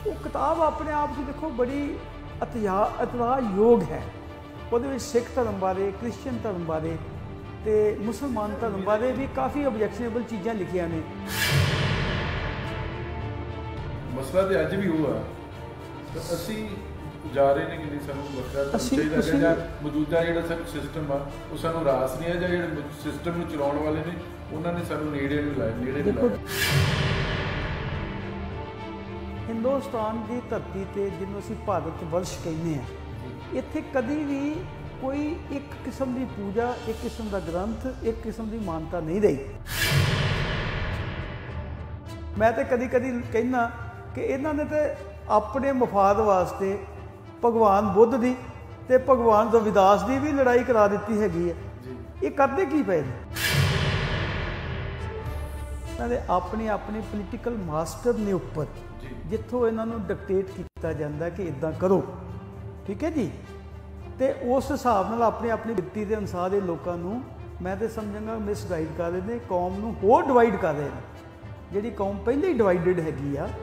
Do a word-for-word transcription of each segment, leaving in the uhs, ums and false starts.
वो किताब अपने आप से देखो बड़ी अतिया अतरायोग है। वो सिख धर्म बारे, क्रिश्चियन धर्म बारे ते मुसलमान धर्म बारे भी काफ़ी ऑब्जैक्शनेबल चीज़ां लिखियां ने। मसला तो अज भी हुआ तो असी जा रहे हैं कि नहीं सानू वखरा चाहिए मौजूदा जो सिस्टम आ वो सानू रास नहीं है जो सिस्टम में चलाने वाले ने उन्होंने सानू नेड़े नहीं लाया नेड़े नहीं लाया। हिंदुस्तान की धरती ते जिन्होंने असीं भारत वर्ष कहने हैं, इत्थे कदी भी कोई एक किस्म की पूजा, एक किस्म का ग्रंथ, एक किस्म की मानता नहीं रही। मैं तो कदी कदी कहना कि इन्होंने तो अपने मफाद वास्ते भगवान बुद्ध की ते भगवान रविदास की भी लड़ाई करा दी हैगी है। ये करते की पे अपने अपने पोलीटिकल मास्टर ने उपर जिथों इन्हों डिकटेट किया जाता है कि इदा करो, ठीक है जी। तो उस हिसाब नाल अपने अपनी गिनती के अनुसार ये लोगों मैं तो समझांगा मिसगाइड कर रहे हैं, कौम नूं होर डिवाइड कर रहे हैं, जिहड़ी कौम पहले ही डिवाइडेड हैगी आ।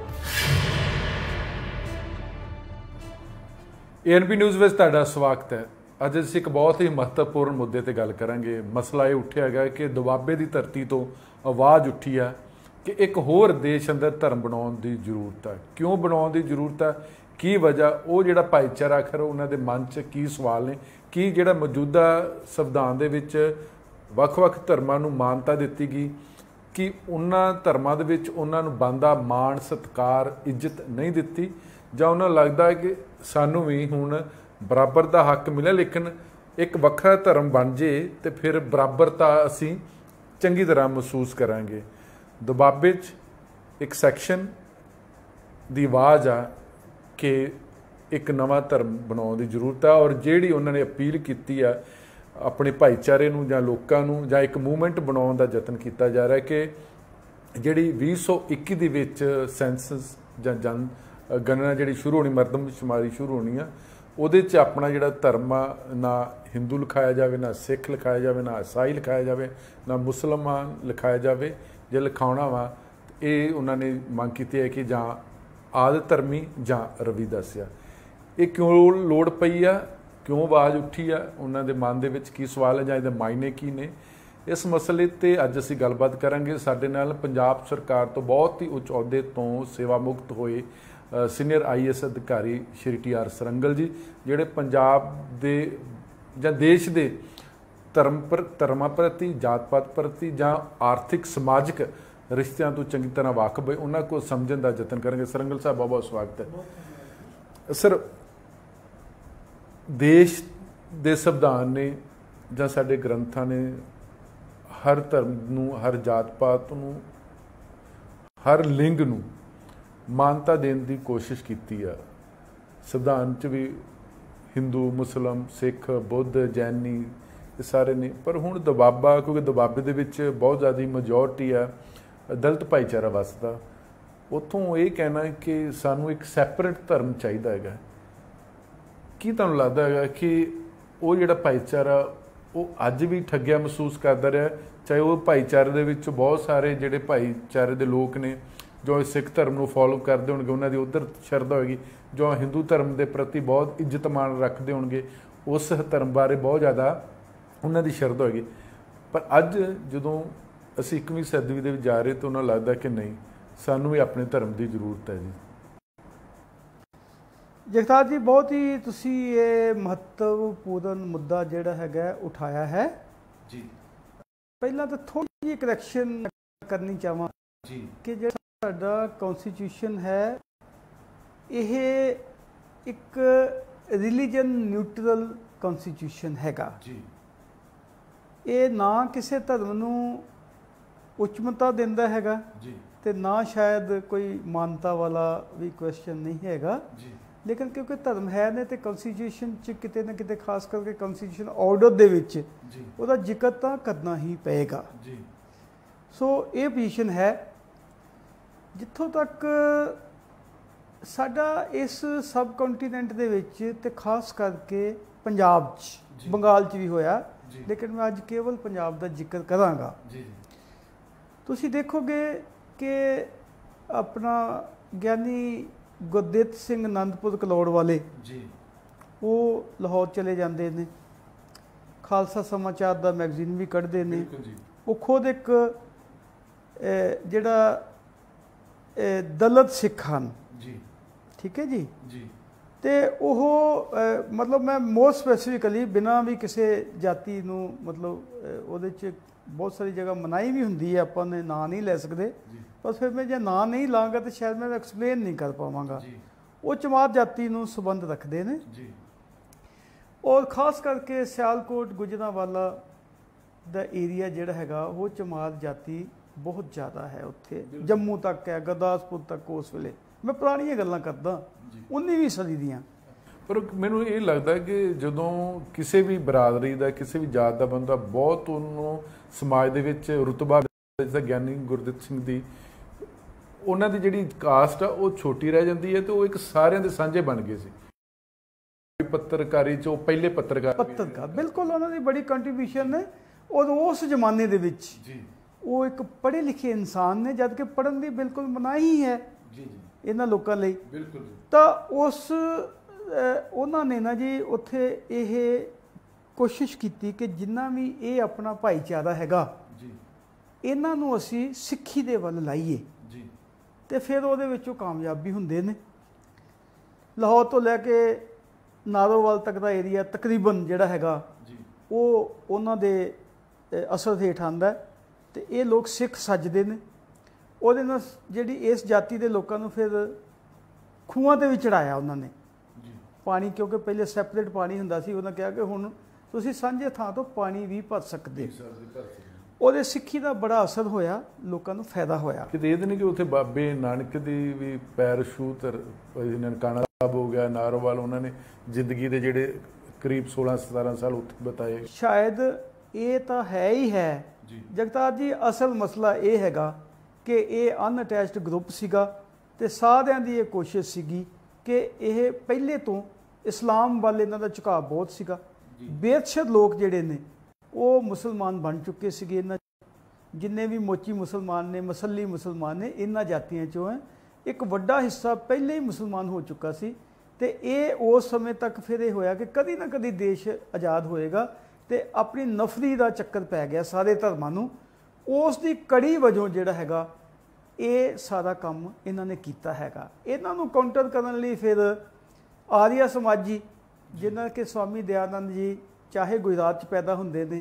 ए एन पी न्यूज़ में तुहाडा स्वागत है। अज असीं एक बहुत ही महत्वपूर्ण मुद्दे ते गल करांगे। मसला ये उठिया है कि दुआबे की धरती तो आवाज़ उठी है कि एक होर देश अंदर धर्म बनाने की जरूरत है। क्यों बनाने की जरूरत है, की वजह, वो जिहड़ा भाईचारा आखिर उन्होंने मन च की सवाल ने कि जिहड़ा मौजूदा संविधान दे विच वख-वख धर्मां नूं मानता दित्ती गई कि उन्हां धर्मां दे विच उन्हां नूं बनदा मान सत्कार इज्जत नहीं दित्ती, जां उन्हां लगदा है कि सानूं भी हुण बराबर दा हक मिले, लेकिन एक वखरा धर्म बन जे ते फिर बराबरता असीं चंगी तरह महसूस करांगे। दुआबे च एक सैक्शन दी आवाज़ आ कि एक नवा धर्म बनाने की जरूरत है और जिहड़ी उन्होंने अपील की है अपने भाईचारे नूं जां लोकां नूं जां एक मूवमेंट बनाने का यतन किया जा रहा है कि जिहड़ी भी सौ इक्की दे विच सैंसस जां जन गणना जिहड़ी शुरू होनी, मरदमशुमारी शुरू होनी है, उहदे च अपना जिहड़ा धर्म आ ना हिंदू लिखाया जाए, ना सिख लिखाया जाए, ना ईसाई लिखाया जाए, ना मुसलमान लिखाया जाए। जे लिखाउणा वा ये उन्होंने मंग की है कि जां आदि धर्मी जां रविदासिया। ये क्यों लोड़ पई आ, क्यों आवाज़ उठी आ, उन्होंने मन दे विच की सवाल है जां इहदे मायने की ने, इस मसले ते अज असीं गलबात करांगे। साडे नाल पंजाब सरकार तो बहुत ही उच्च अहुदे तो सेवा मुक्त होए सीनियर आई एस अधिकारी श्री टी आर सरंगल जी, जिहड़े पंजाब दे जां देश दे धर्म पर धर्मां प्रति, जात पात प्रति जां आर्थिक समाजिक रिश्तियां तो चंगी तरह वाकफ है, उन्होंने को समझण का यतन करेंगे। सरंगल साहब बहुत बहुत स्वागत है। सर, देश दे संविधान ने जां साडे ग्रंथां ने हर धर्म नूं, हर जात पात नूं, हर लिंग नूं मानता देने की कोशिश की है। संविधान च भी हिंदू, मुसलम, सिख, बुद्ध, जैनी ये सारे ने, पर हुण दुआबा क्योंकि दुआबे दे विच बहुत ज़्यादा मेजोरिटी है दलित भाईचारा वसदा, उत्थों ये कहना है कि सानू एक सैपरेट धर्म चाहिए है। की तुहानूं लगदा है कि वो जिहड़ा भाईचारा वो अज भी ठग्गिया महसूस करदा रहा, चाहे वो भाईचारे दे विच बहुत सारे जिहड़े भाईचारे दे लोग ने जो सिख धर्म नूं फॉलो करते होणगे, उन्हां दी उधर शरधा होएगी, जो हिंदू धर्म के प्रति बहुत इज्जत मान रखते होणगे, उस धर्म बारे बहुत ज़्यादा उन्हां दी शरधा होएगी। पर अज जदों असीं इक्कीवीं सदी दे विच जा रहे तो उन्हां नूं लगदा कि नहीं, सानूं भी अपने धर्म की जरूरत है। जी जगतार जी, बहुत ही तुसी ये महत्वपूर्ण मुद्दा जिहड़ा हैगा उठाया है जी। पहला तो थोड़ी जी करैक्शन करनी चाहां जी कि जिहड़ा साडा कॉन्स्टिट्यूशन है यह एक रिलीजन न्यूट्रल कॉन्स्टिट्यूशन हैगा जी। ये ना किसी धर्म नूं उच्चमता दिंदा हैगा जी, ते ना शायद कोई मानता वाला भी क्वेश्चन नहीं हैगा जी। लेकिन क्योंकि धर्म है ने तो कॉन्स्टिट्यूशन च किते ना किते खास करके कॉन्स्टिट्यूशन ऑर्डर दे विच उहदा जिक्र तां करना ही पेगा जी। सो ये पोजीशन है। जिथों तक साडा इस सब कॉन्टीनेंट दे विच ते खास करके पंजाब च, बंगाल च भी होया, लेकिन मैं अज केवल पंजाब का जिक्र करांगा। तुसीं देखोगे कि अपना ज्ञानी ਗੁਰਦਿੱਤ ਸਿੰਘ ਆਨੰਦਪੁਰ ਕਲੌੜ ਵਾਲੇ ਜੀ ਉਹ ਲਾਹੌਰ ਚਲੇ ਜਾਂਦੇ ਨੇ, ਖਾਲਸਾ ਸਮਾਚਾਰ ਦਾ ਮੈਗਜ਼ੀਨ ਵੀ ਕੱਢਦੇ ਨੇ। ਉਹ ਖੁਦ ਇੱਕ ਜਿਹੜਾ ਦਲਿਤ ਸਿੱਖ ਹਨ ਜੀ, ਠੀਕ ਹੈ ਜੀ ਜੀ ਤੇ ਉਹ ਮਤਲਬ ਮੈਂ ਮੋਰ ਸਪੈਸੀਫਿਕਲੀ ਬਿਨਾਂ ਵੀ ਕਿਸੇ ਜਾਤੀ ਨੂੰ ਮਤਲਬ ਉਹਦੇ 'ਚ ਬਹੁਤ ਸਾਰੀ ਜਗ੍ਹਾ ਮਨਾਹੀ ਵੀ ਹੁੰਦੀ ਹੈ, ਆਪਾਂ ਨੇ ਨਾਂ ਨਹੀਂ ਲੈ ਸਕਦੇ, ਪਰ ਫਿਰ ਮੈਂ ਜੇ ਨਾਂ ਨਹੀਂ ਲਾਂਗਾ ਤਾਂ ਸ਼ਾਇਦ ਮੈਂ ਐਕਸਪਲੇਨ ਨਹੀਂ ਕਰ ਪਾਵਾਂਗਾ। ਉਹ ਚਮਾਰ ਜਾਤੀ ਨੂੰ ਸੰਬੰਧ ਰੱਖਦੇ ਨੇ ਜੀ, ਔਰ ਖਾਸ ਕਰਕੇ ਸਿਆਲਕੋਟ ਗੁਜਰਾਂਵਾਲਾ ਦਾ ਏਰੀਆ ਜਿਹੜਾ ਹੈਗਾ ਉਹ ਚਮਾਰ ਜਾਤੀ ਬਹੁਤ ਜ਼ਿਆਦਾ ਹੈ ਉੱਥੇ, ਜੰਮੂ ਤੱਕ ਹੈ, ਗੁਰਦਾਸਪੁਰ ਤੱਕ। ਉਸ ਵੇਲੇ ਮੈਂ ਪੁਰਾਣੀਆਂ ਗੱਲਾਂ ਕਰਦਾ, ਉੱਨੀਵੀਂ ਸਦੀ ਦੀਆਂ। ਪਰ ਮੈਨੂੰ ਇਹ ਲੱਗਦਾ ਕਿ ਜਦੋਂ ਕਿਸੇ ਵੀ ਬਰਾਦਰੀ ਦਾ, ਕਿਸੇ ਵੀ ਜਾਤ ਦਾ ਬੰਦਾ ਬਹੁਤ ਉਹਨੂੰ ਸਮਾਜ ਦੇ ਵਿੱਚ ਰੁਤਬਾ, ਜਿੱਦਾਂ ਗਿਆਨੀ ਗੁਰਦਿੱਤ ਸਿੰਘ ਦੀ, ਉਹਨਾਂ ਦੀ ਜਿਹੜੀ ਕਾਸਟ ਆ ਉਹ ਛੋਟੀ ਰਹਿ ਜਾਂਦੀ ਹੈ ਤੇ ਉਹ ਇੱਕ ਸਾਰਿਆਂ ਦੇ ਸਾਂਝੇ ਬਣ ਗਏ ਸੀ। ਪੱਤਰਕਾਰੀ 'ਚ ਉਹ ਪਹਿਲੇ ਪੱਤਰਕਾਰ ਪੱਤਰਕਾਰ ਬਿਲਕੁਲ ਉਹਨਾਂ ਦੀ ਬੜੀ ਕੰਟਰੀਬਿਊਸ਼ਨ ਨੇ। ਔਰ ਉਸ ਜ਼ਮਾਨੇ ਦੇ ਵਿੱਚ ਜੀ ਉਹ ਇੱਕ ਪੜ੍ਹੇ ਲਿਖੇ ਇਨਸਾਨ ਨੇ, ਜਦ ਕਿ ਪੜ੍ਹਨ ਦੀ ਬਿਲਕੁਲ ਮਨਾਹੀ ਹੈ ਜੀ ਜੀ ਇਹਨਾਂ ਲੋਕਾਂ ਲਈ। ਬਿਲਕੁਲ। ਤਾਂ ਉਸ ਉਹਨਾਂ ਨੇ ਨਾ ਜੀ ਉੱਥੇ ਇਹ ਕੋਸ਼ਿਸ਼ ਕੀਤੀ ਕਿ ਜਿੰਨਾ ਵੀ ਇਹ ਆਪਣਾ ਭਾਈਚਾਰਾ ਹੈਗਾ ਜੀ, ਇਹਨਾਂ ਨੂੰ ਅਸੀਂ ਸਿੱਖੀ ਦੇ ਵੱਲ ਲਾਈਏ ਜੀ, ਤੇ ਫਿਰ ਉਹਦੇ ਵਿੱਚੋਂ ਕਾਮਯਾਬ ਵੀ ਹੁੰਦੇ ਨੇ। ਲਾਹੌਰ ਤੋਂ ਲੈ ਕੇ ਨਾਰੋਵਾਲ ਤੱਕ ਦਾ ਏਰੀਆ ਤਕਰੀਬਨ ਜਿਹੜਾ ਹੈਗਾ ਜੀ ਉਹ ਉਹਨਾਂ ਦੇ ਅਸਰ ਹੇਠ ਆਉਂਦਾ ਤੇ ਇਹ ਲੋਕ ਸਿੱਖ ਸੱਜਦੇ ਨੇ। ਉਹਦੇ ਨਾਲ ਜਿਹੜੀ ਇਸ ਜਾਤੀ ਦੇ ਲੋਕਾਂ ਨੂੰ ਫਿਰ ਖੂਹਾਂ 'ਤੇ ਵੀ ਚੜਾਇਆ ਉਹਨਾਂ ਨੇ ਜੀ ਪਾਣੀ, ਕਿਉਂਕਿ ਪਹਿਲੇ ਸੈਪਰੇਟ ਪਾਣੀ ਹੁੰਦਾ ਸੀ। ਉਹਨਾਂ ਕਿਹਾ ਕਿ ਹੁਣ ਤੁਸੀਂ ਸਾਂਝੇ ਥਾਂ ਤੋਂ ਪਾਣੀ ਵੀ ਭਰ ਸਕਦੇ। ਉਹਦੇ ਸਿੱਖੀ ਦਾ ਬੜਾ ਅਸਰ ਹੋਇਆ, ਲੋਕਾਂ ਨੂੰ ਫਾਇਦਾ ਹੋਇਆ। ਕਿਤੇ ਇਹ ਨਹੀਂ ਕਿ ਉੱਥੇ ਬਾਬੇ ਨਾਨਕ ਦੀ ਵੀ ਪੈਰ ਛੂਹ ਤਰ, ਨਨਕਾਣਾ ਸਾਹਿਬ ਹੋ ਗਿਆ, ਨਾਰੋਵਾਲ, ਉਹਨਾਂ ਨੇ ਜ਼ਿੰਦਗੀ ਦੇ ਜਿਹੜੇ ਕਰੀਬ ਸੋਲਾਂ ਸਤਾਰਾਂ ਸਾਲ ਉੱਥੇ ਬਿਤਾਏ। ਸ਼ਾਇਦ ਇਹ ਤਾਂ ਹੈ ਹੀ ਹੈ ਜਗਤਾਰ ਜੀ। ਅਸਲ ਮਸਲਾ ਇਹ ਹੈਗਾ ਕਿ ਇਹ ਅਨਅਟੈਚਡ ਗਰੁੱਪ ਸੀਗਾ ਤੇ ਸਾਰਿਆਂ ਦੀ ਇਹ ਕੋਸ਼ਿਸ਼ ਸੀਗੀ ਕਿ ਇਹ ਪਹਿਲੇ ਤੋਂ ਇਸਲਾਮ ਵੱਲ ਇਹਨਾਂ ਦਾ ਝੁਕਾਅ ਬਹੁਤ ਸੀਗਾ। ਬੇਸ਼ੱਕ ਲੋਕ ਜਿਹੜੇ ਨੇ ਉਹ ਮੁਸਲਮਾਨ ਬਣ ਚੁੱਕੇ ਸੀਗੇ। ਇਹਨਾਂ ਜਿੰਨੇ ਵੀ ਮੋਚੀ ਮੁਸਲਮਾਨ ਨੇ, ਮਸੱਲੀ ਮੁਸਲਮਾਨ ਨੇ, ਇਹਨਾਂ ਜਾਤੀਆਂ 'ਚੋਂ ਹੈ। ਇੱਕ ਵੱਡਾ ਹਿੱਸਾ ਪਹਿਲੇ ਹੀ ਮੁਸਲਮਾਨ ਹੋ ਚੁੱਕਾ ਸੀ ਤੇ ਇਹ ਉਸ ਸਮੇਂ ਤੱਕ ਫਿਰ ਇਹ ਹੋਇਆ ਕਿ ਕਦੀ ਨਾ ਕਦੀ ਦੇਸ਼ ਆਜ਼ਾਦ ਹੋਏਗਾ ਤੇ ਆਪਣੀ ਨਫਰੀ ਦਾ ਚੱਕਰ ਪੈ ਗਿਆ ਸਾਰੇ ਧਰਮਾਂ ਨੂੰ। ਉਸ ਦੀ ਕੜੀ ਵਜੋਂ ਜਿਹੜਾ ਹੈਗਾ ਇਹ ਸਾਰਾ ਕੰਮ ਇਹਨਾਂ ਨੇ ਕੀਤਾ ਹੈਗਾ। ਇਹਨਾਂ ਨੂੰ ਕਾਊਂਟਰ ਕਰਨ ਲਈ ਫਿਰ ਆਰੀਆ ਸਮਾਜੀ, ਜਿਨ੍ਹਾਂ ਕਿ ਸਵਾਮੀ ਦਇਆਨੰਦ ਜੀ ਚਾਹੇ ਗੁਜਰਾਤ 'ਚ ਪੈਦਾ ਹੁੰਦੇ ਨੇ,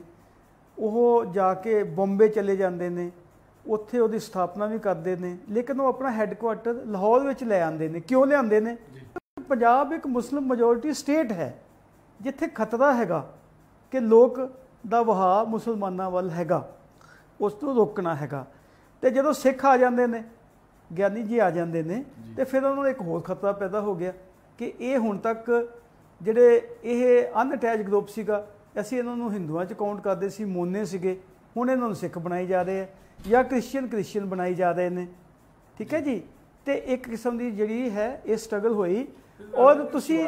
ਉਹ ਜਾ ਕੇ ਬੰਬੇ ਚਲੇ ਜਾਂਦੇ ਨੇ, ਉੱਥੇ ਉਹਦੀ ਸਥਾਪਨਾ ਵੀ ਕਰਦੇ ਨੇ, ਲੇਕਿਨ ਉਹ ਆਪਣਾ ਹੈੱਡਕੁਆਟਰ ਲਾਹੌਰ ਵਿੱਚ ਲੈ ਆਉਂਦੇ ਨੇ। ਕਿਉਂ ਲਿਆਉਂਦੇ ਨੇ? ਪੰਜਾਬ ਇੱਕ ਮੁਸਲਿਮ ਮੈਜੋਰਿਟੀ ਸਟੇਟ ਹੈ ਜਿੱਥੇ ਖਤਰਾ ਹੈਗਾ ਕਿ ਲੋਕ ਦਾ ਵਹਾਅ ਮੁਸਲਮਾਨਾਂ ਵੱਲ ਹੈਗਾ, ਉਸ ਨੂੰ ਰੋਕਣਾ ਹੈਗਾ। ਤੇ ਜਦੋਂ ਸਿੱਖ ਆ ਜਾਂਦੇ ਨੇ, ਗਿਆਨੀ ਜੀ ਆ ਜਾਂਦੇ ਨੇ, ਤੇ ਫਿਰ ਉਹਨਾਂ ਨੂੰ ਇੱਕ ਹੋਰ ਖਤਰਾ ਪੈਦਾ ਹੋ ਗਿਆ ਕਿ ਇਹ ਹੁਣ ਤੱਕ ਜਿਹੜੇ ਇਹ ਅਨਅਟੈਚ ਗਰੁੱਪ ਸੀਗਾ, ਅਸੀਂ ਇਹਨਾਂ ਨੂੰ ਹਿੰਦੂਆਂ 'ਚ ਕਾਊਂਟ ਕਰਦੇ ਸੀ, ਮੋਨੇ ਸੀਗੇ, ਹੁਣ ਇਹਨਾਂ ਨੂੰ ਸਿੱਖ ਬਣਾਈ ਜਾ ਰਹੇ ਹੈ ਜਾਂ ਕ੍ਰਿਸਚੀਅਨ ਕ੍ਰਿਸਚੀਅਨ ਬਣਾਈ ਜਾ ਰਹੇ ਨੇ। ਠੀਕ ਹੈ ਜੀ। ਤੇ ਇੱਕ ਕਿਸਮ ਦੀ ਜਿਹੜੀ ਹੈ ਇਹ ਸਟਰਗਲ ਹੋਈ। ਔਰ ਤੁਸੀਂ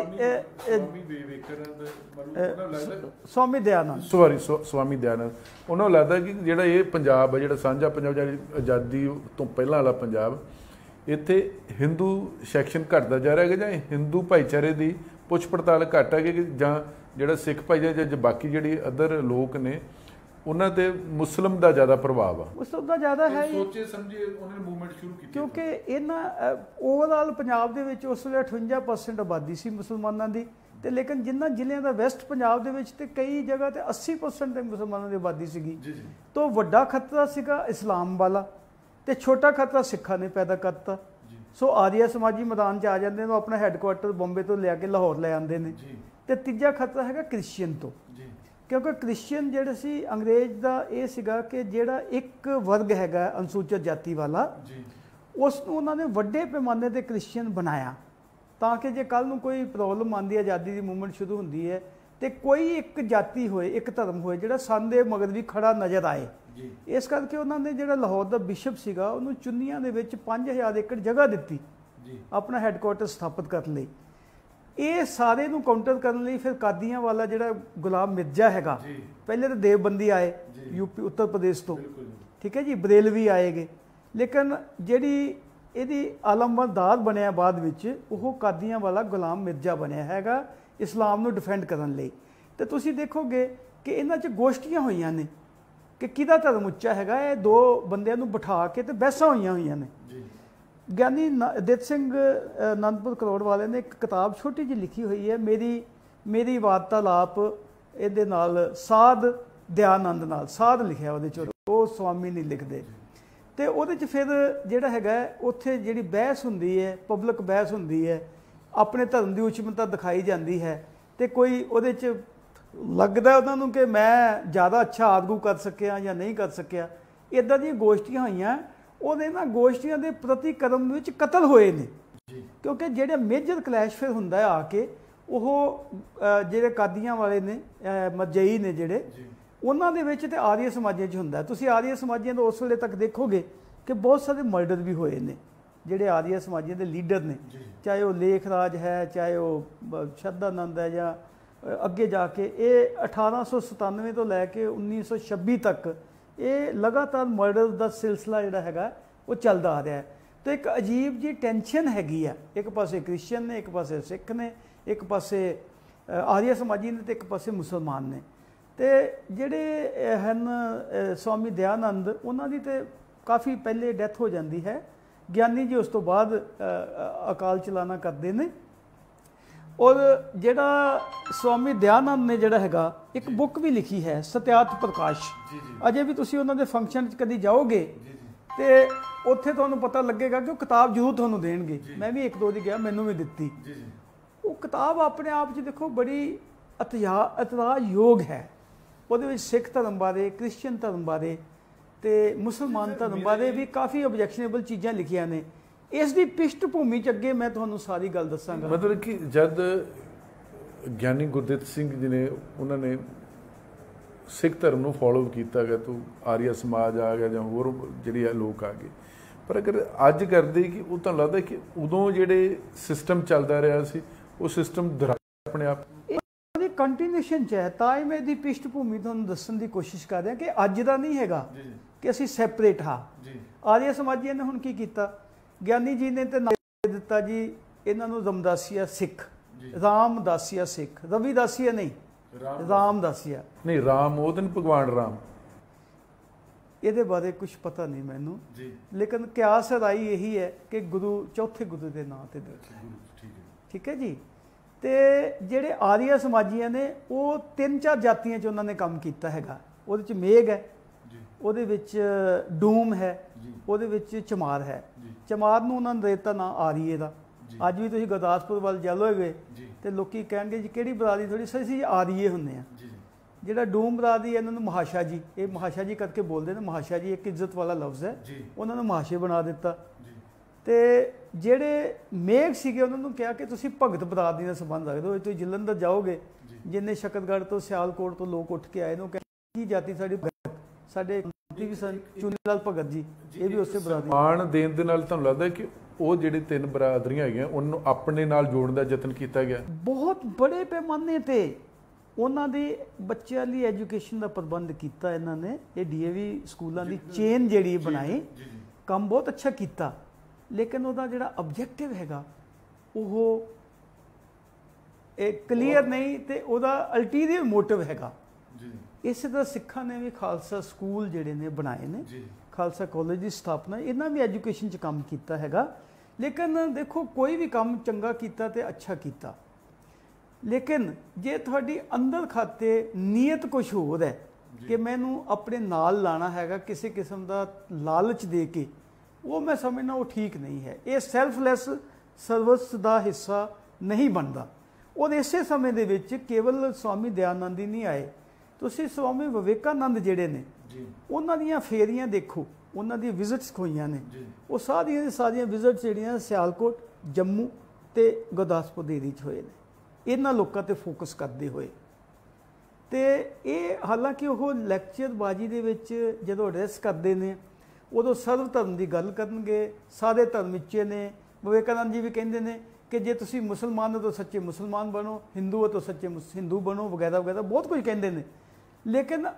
ਸਵਾਮੀ ਦਇਆਨੰਦ ਸੌਰੀ ਸਵਾਮੀ ਦਇਆਨੰਦ ਉਹਨਾਂ ਨੂੰ ਲੱਗਦਾ ਕਿ ਜਿਹੜਾ ਇਹ ਪੰਜਾਬ ਹੈ, ਜਿਹੜਾ ਸਾਂਝਾ ਪੰਜਾਬ, ਜਿਹੜੀ ਆਜ਼ਾਦੀ ਤੋਂ ਪਹਿਲਾਂ ਵਾਲਾ ਪੰਜਾਬ, ਇੱਥੇ ਹਿੰਦੂ ਸੈਕਸ਼ਨ ਘਟਦਾ ਜਾ ਰਿਹਾ ਹੈ ਜਾਂ ਹਿੰਦੂ ਭਾਈਚਾਰੇ ਦੀ ਪੁੱਛ ਪੜਤਾਲ ਘੱਟ ਹੈ ਕਿ ਜਾਂ ਜਿਹੜਾ ਸਿੱਖ ਭਾਈਚਾਰਾ ਜਾਂ ਬਾਕੀ ਜਿਹੜੀ ਅਦਰ ਲੋਕ ਨੇ ਉਹਨਾਂ ਤੇ ਮੁਸਲਮ ਦਾ ਜ਼ਿਆਦਾ ਪ੍ਰਭਾਵ ਆ? ਮੁਸਲਮ ਦਾ ਜ਼ਿਆਦਾ ਹੈ। ਸੋਚੇ ਸਮਝੇ ਉਹਨਾਂ ਨੇ ਮੂਵਮੈਂਟ ਸ਼ੁਰੂ ਕੀਤੀ ਕਿਉਂਕਿ ਇਹਨਾਂ ਓਵਰਆਲ ਪੰਜਾਬ ਦੇ ਵਿੱਚ ਉਸ ਵੇਲੇ ਅਠਵੰਜਾ ਪਰਸੈਂਟ ਆਬਾਦੀ ਸੀ ਮੁਸਲਮਾਨਾਂ ਦੀ, ਤੇ ਲੇਕਿਨ ਜਿਨ੍ਹਾਂ ਜ਼ਿਲ੍ਹਿਆਂ ਦਾ ਵੈਸਟ ਪੰਜਾਬ ਦੇ ਵਿੱਚ ਤੇ ਕਈ ਜਗ੍ਹਾ ਤੇ ਅੱਸੀ ਪਰਸੈਂਟ ਤੇ ਮੁਸਲਮਾਨਾਂ ਦੀ ਆਬਾਦੀ ਸੀਗੀ। ਤੋਂ ਵੱਡਾ ਖਤਰਾ ਸੀਗਾ ਇਸਲਾਮ ਵਾਲਾ ਤੇ ਛੋਟਾ ਖਤਰਾ ਸਿੱਖਾਂ ਨੇ ਪੈਦਾ ਕਰਤਾ। ਸੋ ਆਰੀਆ ਸਮਾਜੀ ਮੈਦਾਨ 'ਚ ਆ ਜਾਂਦੇ ਨੇ, ਆਪਣਾ ਹੈੱਡਕੁਆਟਰ ਬੰਬੇ ਤੋਂ ਲਿਆ ਕੇ ਲਾਹੌਰ ਲੈ ਆਉਂਦੇ ਨੇ। ਤੇ ਤੀਜਾ ਖਤਰਾ ਹੈਗਾ ਕ੍ਰਿਸਚੀਅਨ ਤੋਂ, ਕਿਉਂਕਿ ਕ੍ਰਿਸਚੀਅਨ ਜਿਹੜੇ ਸੀ, ਅੰਗਰੇਜ਼ ਦਾ ਇਹ ਸੀਗਾ ਕਿ ਜਿਹੜਾ ਇੱਕ ਵਰਗ ਹੈਗਾ ਅਨੁਸੂਚਿਤ ਜਾਤੀ ਵਾਲਾ, ਉਸ ਨੂੰ ਉਹਨਾਂ ਨੇ ਵੱਡੇ ਪੈਮਾਨੇ 'ਤੇ ਕ੍ਰਿਸਚੀਅਨ ਬਣਾਇਆ ਤਾਂ ਕਿ ਜੇ ਕੱਲ੍ਹ ਨੂੰ ਕੋਈ ਪ੍ਰੋਬਲਮ ਆਉਂਦੀ ਹੈ, ਆਜ਼ਾਦੀ ਦੀ ਮੂਵਮੈਂਟ ਸ਼ੁਰੂ ਹੁੰਦੀ ਹੈ, ਤੇ ਕੋਈ ਇੱਕ ਜਾਤੀ ਹੋਏ, ਇੱਕ ਧਰਮ ਹੋਏ ਜਿਹੜਾ ਸੰਦੇ ਮਗਰ ਵੀ ਖੜਾ ਨਜ਼ਰ ਆਏ। ਇਸ ਕਰਕੇ ਉਹਨਾਂ ਨੇ ਜਿਹੜਾ ਲਾਹੌਰ ਦਾ ਬਿਸ਼ਪ ਸੀਗਾ ਉਹਨੂੰ ਚੁੰਨੀਆਂ ਦੇ ਵਿੱਚ ਪੰਜ ਹਜ਼ਾਰ ਏਕੜ ਜਗ੍ਹਾ ਦਿੱਤੀ ਆਪਣਾ ਹੈੱਡਕੁਆਟਰ ਸਥਾਪਿਤ ਕਰਨ ਲਈ। ਇਹ ਸਾਰੇ ਨੂੰ ਕਾਊਂਟਰ ਕਰਨ ਲਈ ਫਿਰ ਕਾਦੀਆਂ ਵਾਲਾ ਜਿਹੜਾ ਗੁਲਾਮ ਮਿਰਜ਼ਾ ਹੈਗਾ, ਪਹਿਲੇ ਤਾਂ ਦੇਵਬੰਦੀ ਆਏ ਯੂਪੀ ਉੱਤਰ ਪ੍ਰਦੇਸ਼ ਤੋਂ, ਠੀਕ ਹੈ ਜੀ, ਬਰੇਲਵੀ ਆਏਗੇ, ਲੇਕਿਨ ਜਿਹੜੀ ਇਹਦੀ ਆਲਮਬਰਦਾਰ ਬਣਿਆ ਬਾਅਦ ਵਿੱਚ, ਉਹ ਕਾਦੀਆਂ ਵਾਲਾ ਗੁਲਾਮ ਮਿਰਜ਼ਾ ਬਣਿਆ ਹੈਗਾ ਇਸਲਾਮ ਨੂੰ ਡਿਫੈਂਡ ਕਰਨ ਲਈ। ਤੇ ਤੁਸੀਂ ਦੇਖੋਗੇ ਕਿ ਇਹਨਾਂ 'ਚ ਗੋਸ਼ਟੀਆਂ ਹੋਈਆਂ ਨੇ ਕਿ ਕਿਹਦਾ ਧਰਮ ਉੱਚਾ ਹੈਗਾ। ਇਹ ਦੋ ਬੰਦਿਆਂ ਨੂੰ ਬਿਠਾ ਕੇ ਤੇ ਬਹਿਸਾਂ ਹੋਈਆਂ ਹੋਈਆਂ ਨੇ। ਗਿਆਨੀ ਦਿੱਤ ਸਿੰਘ ਅਨੰਦਪੁਰ ਕਰੋੜ ਵਾਲੇ ਨੇ ਇੱਕ ਕਿਤਾਬ ਛੋਟੀ ਜਿਹੀ ਲਿਖੀ ਹੋਈ ਹੈ, ਮੇਰੀ ਮੇਰੀ ਵਾਰਤਾਲਾਪ ਇਹਦੇ ਨਾਲ ਸਾਧ ਦਿਆਨੰਦ ਨਾਲ, ਸਾਧ ਲਿਖਿਆ ਉਹਦੇ 'ਚ, ਉਹ ਸਵਾਮੀ ਨਹੀਂ ਲਿਖਦੇ। ਤੇ ਉਹਦੇ 'ਚ ਫਿਰ ਜਿਹੜਾ ਹੈਗਾ ਉੱਥੇ ਜਿਹੜੀ ਬਹਿਸ ਹੁੰਦੀ ਹੈ, ਪਬਲਿਕ ਬਹਿਸ ਹੁੰਦੀ ਹੈ, ਆਪਣੇ ਧਰਮ ਦੀ ਉੱਚਮਤਾ ਦਿਖਾਈ ਜਾਂਦੀ ਹੈ। ਤੇ ਕੋਈ ਉਹਦੇ 'ਚ ਲੱਗਦਾ ਉਹਨਾਂ ਨੂੰ ਕਿ ਮੈਂ ਜ਼ਿਆਦਾ ਅੱਛਾ ਆਰਗੂ ਕਰ ਸਕਿਆ ਜਾਂ ਨਹੀਂ ਕਰ ਸਕਿਆ। ਇੱਦਾਂ ਦੀਆਂ ਗੋਸ਼ਟੀਆਂ ਹੋਈਆਂ। ਉਹਦੇ ਨਾਲ ਗੋਸ਼ਟੀਆਂ ਦੇ ਪ੍ਰਤੀਕਰਮ ਵਿੱਚ ਕਤਲ ਹੋਏ ਨੇ, ਕਿਉਂਕਿ ਜਿਹੜੇ ਮੇਜਰ ਕਲੈਸ਼ ਫਿਰ ਹੁੰਦਾ ਆ ਕੇ, ਉਹ ਜਿਹੜੇ ਕਾਦੀਆਂ ਵਾਲੇ ਨੇ, ਮਰਜਈ ਨੇ ਜਿਹੜੇ, ਉਹਨਾਂ ਦੇ ਵਿੱਚ ਤੇ ਆਰੀਆ ਸਮਾਜੀਆਂ 'ਚ ਹੁੰਦਾ। ਤੁਸੀਂ ਆਰੀਆ ਸਮਾਜੀਆਂ ਦਾ ਉਸ ਵੇਲੇ ਤੱਕ ਦੇਖੋਗੇ ਕਿ ਬਹੁਤ ਸਾਰੇ ਮਰਡਰ ਵੀ ਹੋਏ ਨੇ ਜਿਹੜੇ ਆਰੀਆ ਸਮਾਜੀਆਂ ਦੇ ਲੀਡਰ ਨੇ, ਚਾਹੇ ਉਹ ਲੇਖ ਰਾਜ ਹੈ, ਚਾਹੇ ਉਹ ਸ਼ਰਧਾਨੰਦ ਹੈ, ਜਾਂ ਅੱਗੇ ਜਾ ਕੇ ਇਹ ਅਠਾਰਾਂ ਸੌ ਸਤਾਨਵੇਂ ਤੋਂ ਲੈ ਕੇ ਉੱਨੀ ਸੌ ਛੱਬੀ ਤੱਕ ਇਹ ਲਗਾਤਾਰ ਮਰਡਰ ਦਾ ਸਿਲਸਿਲਾ ਜਿਹੜਾ ਹੈਗਾ ਉਹ ਚੱਲਦਾ ਆ ਰਿਹਾ ਹੈ। ਤੇ ਇੱਕ ਅਜੀਬ ਜਿਹੀ ਟੈਨਸ਼ਨ ਹੈਗੀ ਆ, ਇੱਕ ਪਾਸੇ ਕ੍ਰਿਸਚੀਅਨ ਨੇ, ਇੱਕ ਪਾਸੇ ਸਿੱਖ ਨੇ, ਇੱਕ ਪਾਸੇ ਆਰੀਆ ਸਮਾਜੀ ਨੇ, ਤੇ ਇੱਕ ਪਾਸੇ ਮੁਸਲਮਾਨ ਨੇ। ਤੇ ਜਿਹੜੇ ਹਨ ਸਵਾਮੀ ਦਇਆਨੰਦ, ਉਹਨਾਂ ਦੀ ਤੇ ਕਾਫੀ ਪਹਿਲੇ ਡੈਥ ਹੋ ਜਾਂਦੀ ਹੈ। ਗਿਆਨੀ ਜੀ ਉਸ ਤੋਂ ਬਾਅਦ ਅਕਾਲ ਚਲਾਣਾ ਕਰਦੇ ਨੇ। ਔਰ ਜਿਹੜਾ ਸਵਾਮੀ ਦਇਆਨੰਦ ਨੇ ਜਿਹੜਾ ਹੈਗਾ ਇੱਕ ਬੁੱਕ ਵੀ ਲਿਖੀ ਹੈ, ਸਤਿਆਤ ਪ੍ਰਕਾਸ਼। ਅਜੇ ਵੀ ਤੁਸੀਂ ਉਹਨਾਂ ਦੇ ਫੰਕਸ਼ਨ 'ਚ ਕਦੀ ਜਾਓਗੇ ਤੇ ਉੱਥੇ ਤੁਹਾਨੂੰ ਪਤਾ ਲੱਗੇਗਾ ਕਿ ਉਹ ਕਿਤਾਬ ਜ਼ਰੂਰ ਤੁਹਾਨੂੰ ਦੇਣਗੇ। ਮੈਂ ਵੀ ਇੱਕ ਦੋ ਦੀ ਗਿਆ, ਮੈਨੂੰ ਵੀ ਦਿੱਤੀ। ਉਹ ਕਿਤਾਬ ਆਪਣੇ ਆਪ 'ਚ ਦੇਖੋ ਬੜੀ ਅਤਿਆ ਇਤਰਾਜ਼ਯੋਗ ਹੈ। ਉਹਦੇ ਵਿੱਚ ਸਿੱਖ ਧਰਮ ਬਾਰੇ, ਕ੍ਰਿਸਚੀਅਨ ਧਰਮ ਬਾਰੇ ਤੇ ਮੁਸਲਮਾਨ ਧਰਮ ਬਾਰੇ ਵੀ ਕਾਫੀ ਆਬਜੈਕਸ਼ਨੇਬਲ ਚੀਜ਼ਾਂ ਲਿਖੀਆਂ ਨੇ। ਇਸ ਦੀ ਪਿਸ਼ਟ ਭੂਮੀ 'ਚ ਅੱਗੇ ਮੈਂ ਤੁਹਾਨੂੰ ਸਾਰੀ ਗੱਲ ਦੱਸਾਂਗਾ। ਮਤਲਬ ਕਿ ਜਦ ਗਿਆਨੀ ਗੁਰਦਿੱਤ ਸਿੰਘ ਜੀ ਨੇ, ਉਹਨਾਂ ਨੇ ਸਿੱਖ ਧਰਮ ਨੂੰ ਫੋਲੋ ਕੀਤਾ ਗਿਆ, ਤੂੰ ਆਰੀਆ ਸਮਾਜ ਆ ਗਿਆ ਜਾਂ ਹੋਰ ਜਿਹੜੀ ਆ ਲੋਕ ਆ ਗਏ, ਪਰ ਅਗਰ ਅੱਜ ਕਰਦੇ ਕਿ ਉਹ ਤਾਂ ਲੱਗਦਾ ਕਿ ਉਦੋਂ ਜਿਹੜੇ ਸਿਸਟਮ ਚੱਲਦਾ ਰਿਹਾ ਸੀ ਉਹ ਸਿਸਟਮ ਦੁਹਰਾਇਆ ਆਪਣੇ ਆਪ ਉਹਦੀ ਕੰਟੀਨਿਊਸ਼ਨ 'ਚ ਹੈ। ਤਾਂ ਹੀ ਮੈਂ ਇਹਦੀ ਪਿਸ਼ਟ ਭੂਮੀ ਤੁਹਾਨੂੰ ਦੱਸਣ ਦੀ ਕੋਸ਼ਿਸ਼ ਕਰ ਰਿਹਾ ਕਿ ਅੱਜ ਦਾ ਨਹੀਂ ਹੈਗਾ ਕਿ ਅਸੀਂ ਸੈਪਰੇਟ ਹਾਂ। ਆਰੀਆ ਸਮਾਜੀਆਂ ਨੇ ਹੁਣ ਕੀ ਕੀਤਾ, ਗਿਆਨੀ ਜੀ ਨੇ ਤੇ ਨਾਮ ਦਿੱਤਾ ਜੀ ਇਹਨਾਂ ਨੂੰ ਰਮਦਾਸੀਆ ਸਿੱਖ, ਰਾਮਦਾਸੀਆ ਸਿੱਖ, ਰਵੀਦਾਸੀਆ ਨਹੀਂ, ਰਾਮਦਾਸੀਆ ਨਹੀਂ। ਰਾਮ ਉਹ ਦਿਨ ਭਗਵਾਨ ਰਾਮ, ਇਹਦੇ ਬਾਰੇ ਕੁਝ ਪਤਾ ਨਹੀਂ ਮੈਨੂੰ, ਲੇਕਿਨ ਕਿਆਸ ਰਾਈ ਇਹੀ ਹੈ ਕਿ ਗੁਰੂ ਚੌਥੇ ਗੁਰੂ ਦੇ ਨਾਂ ਤੇ ਦਿੱਤਾ। ਠੀਕ ਹੈ ਜੀ। ਤੇ ਜਿਹੜੇ ਆਰੀਆ ਸਮਾਜੀਆਂ ਨੇ ਉਹ ਤਿੰਨ ਚਾਰ ਜਾਤੀਆਂ 'ਚ ਉਹਨਾਂ ਨੇ ਕੰਮ ਕੀਤਾ ਹੈਗਾ। ਉਹਦੇ 'ਚ ਮੇਘ ਹੈ, ਉਹਦੇ ਵਿੱਚ ਡੂਮ ਹੈ, ਉਹਦੇ ਵਿੱਚ ਚਮਾਰ ਹੈ। ਚਮਾਰ ਨੂੰ ਉਹਨਾਂ ਨੇ ਦੇ ਦਿੱਤਾ ਨਾਂ ਆਰੀਏ ਦਾ। ਅੱਜ ਵੀ ਤੁਸੀਂ ਗੁਰਦਾਸਪੁਰ ਵੱਲ ਜਾਓਗੇ ਤੇ ਲੋਕੀ ਕਹਿਣਗੇ ਜੀ ਕਿਹੜੀ ਬਰਾਦਰੀ, ਥੋੜੀ ਸਹੀ ਸੀ ਆਰੀਏ ਹੁੰਦੇ ਆ। ਜਿਹੜਾ ਡੂਮ ਬਰਾਦਰੀ ਇਹਨਾਂ ਨੂੰ ਮਹਾਸ਼ਾ ਜੀ, ਇਹ ਮਹਾਸ਼ਾ ਜੀ ਕਰਕੇ ਬੋਲਦੇ ਨੇ। ਮਹਾਸ਼ਾ ਜੀ ਇੱਕ ਇੱਜ਼ਤ ਵਾਲਾ ਲਫ਼ਜ਼ ਹੈ, ਉਹਨਾਂ ਨੂੰ ਮਹਾਸ਼ੇ ਬਣਾ ਦਿੱਤਾ। ਤੇ ਜਿਹੜੇ ਮੇਘ ਸੀਗੇ ਉਹਨਾਂ ਨੂੰ ਕਿਹਾ ਕਿ ਤੁਸੀਂ ਭਗਤ ਬਰਾਦਰੀ ਨਾਲ ਸੰਬੰਧ ਰੱਖਦੇ ਹੋ। ਤੁਸੀਂ ਜਲੰਧਰ ਜਾਓਗੇ, ਜਿੰਨੇ ਸ਼ਕਤਗੜ੍ਹ ਤੋਂ, ਸਿਆਲਕੋਟ ਤੋਂ ਲੋਕ ਉੱਠ ਕੇ ਆਏ ਨੇ, ਉਹ ਕਹਿੰਦੇ ਕੀ ਜਾਤੀ ਸਾਡੀ ਭਗਤ, ਸਾਡੇ ਵੀ ਸਨ ਚੁਨੀ ਲਾਲ ਭਗਤ ਜੀ, ਇਹ ਵੀ ਉਸੇ ਬਰਾਦਰੀ। ਮਾਣ ਦੇਣ ਦੇ ਨਾਲ ਤੁਹਾਨੂੰ ਲੱਗਦਾ ਕਿ ਉਹ ਜਿਹੜੇ ਤਿੰਨ ਬਰਾਦਰੀਆਂ ਹੈਗੀਆਂ ਉਹਨੂੰ ਆਪਣੇ ਨਾਲ ਜੋੜਨ ਦਾ ਯਤਨ ਕੀਤਾ ਗਿਆ ਬਹੁਤ ਬੜੇ ਪੈਮਾਨੇ ਤੇ। ਉਹਨਾਂ ਦੇ ਬੱਚਿਆਂ ਲਈ ਐਜੂਕੇਸ਼ਨ ਦਾ ਪ੍ਰਬੰਧ ਕੀਤਾ ਇਹਨਾਂ ਨੇ। ਇਹ ਡੀਏਵੀ ਸਕੂਲਾਂ ਦੀ ਚੇਨ ਜਿਹੜੀ ਬਣਾਈ, ਕੰਮ ਬਹੁਤ ਅੱਛਾ ਕੀਤਾ। ਲੇਕਿਨ ਉਹਦਾ ਜਿਹੜਾ ਆਬਜੈਕਟਿਵ ਹੈਗਾ ਉਹ ਇਹ ਕਲੀਅਰ ਨਹੀਂ, ਤੇ ਉਹਦਾ ਅਲਟੀਰੀਅਰ ਮੋਟਿਵ ਹੈਗਾ। ਇਸੇ ਤਰ੍ਹਾਂ ਸਿੱਖਾਂ ਨੇ ਵੀ ਖਾਲਸਾ ਸਕੂਲ ਜਿਹੜੇ ਨੇ ਬਣਾਏ ਨੇ, ਖਾਲਸਾ ਕਾਲਜ ਦੀ ਸਥਾਪਨਾ, ਇਹਨਾਂ ਵੀ ਐਜੂਕੇਸ਼ਨ 'ਚ ਕੰਮ ਕੀਤਾ ਹੈਗਾ। ਲੇਕਿਨ ਦੇਖੋ ਕੋਈ ਵੀ ਕੰਮ ਚੰਗਾ ਕੀਤਾ ਤੇ ਅੱਛਾ ਕੀਤਾ, ਲੇਕਿਨ ਜੇ ਤੁਹਾਡੀ ਅੰਦਰ ਖਾਤੇ ਨੀਅਤ ਕੁਝ ਹੋਰ ਹੈ ਕਿ ਮੈਨੂੰ ਆਪਣੇ ਨਾਲ ਲਾਣਾ ਹੈਗਾ ਕਿਸੇ ਕਿਸਮ ਦਾ ਲਾਲਚ ਦੇ ਕੇ, ਉਹ ਮੈਂ ਸਮਝਣਾ ਉਹ ਠੀਕ ਨਹੀਂ ਹੈ। ਇਹ ਸੈਲਫਲੈਸ ਸਰਵਿਸ ਦਾ ਹਿੱਸਾ ਨਹੀਂ ਬਣਦਾ। ਔਰ ਇਸੇ ਸਮੇਂ ਦੇ ਵਿੱਚ ਕੇਵਲ ਸਵਾਮੀ ਦਇਆਨੰਦ ਹੀ ਨਹੀਂ ਆਏ, ਤੁਸੀਂ ਸਵਾਮੀ ਵਿਵੇਕਾਨੰਦ ਜਿਹੜੇ ਨੇ ਉਹਨਾਂ ਦੀਆਂ ਫੇਰੀਆਂ ਦੇਖੋ, ਉਹਨਾਂ ਦੀਆਂ ਵਿਜ਼ਿਟਸ ਹੋਈਆਂ ਨੇ। ਉਹ ਸਾਰੀਆਂ ਦੀਆਂ ਸਾਰੀਆਂ ਵਿਜ਼ਿਟਸ ਜਿਹੜੀਆਂ ਸਿਆਲਕੋਟ, ਜੰਮੂ ਤੇ ਗੁਰਦਾਸਪੁਰ ਦੇ ਏਰੀਏ 'ਚ ਹੋਏ ਨੇ, ਇਹਨਾਂ ਲੋਕਾਂ ਤੇ ਫੋਕਸ ਕਰਦੇ ਹੋਏ। ਤੇ ਇਹ ਹਾਲਾਂਕਿ ਉਹ ਲੈਕਚਰਬਾਜੀ ਦੇ ਵਿੱਚ ਜਦੋਂ ਐਡਰੈਸ ਕਰਦੇ ਨੇ ਉਦੋਂ ਸਰਵ ਧਰਮ ਦੀ ਗੱਲ ਕਰਨਗੇ, ਸਾਰੇ ਧਰਮ ਵਿੱਚੇ ਨੇ। ਵਿਵੇਕਾਨੰਦ ਜੀ ਵੀ ਕਹਿੰਦੇ ਨੇ ਕਿ ਜੇ ਤੁਸੀਂ ਮੁਸਲਮਾਨ ਹੋ ਤਾਂ ਸੱਚੇ ਮੁਸਲਮਾਨ ਬਣੋ, ਹਿੰਦੂ ਹੋ ਤਾਂ ਸੱਚੇ ਹਿੰਦੂ ਬਣੋ, ਵਗੈਰਾ ਵਗੈਰਾ ਬਹੁਤ ਕੁਝ ਕਹਿੰਦੇ ਨੇ। ਲੇਕਿਨ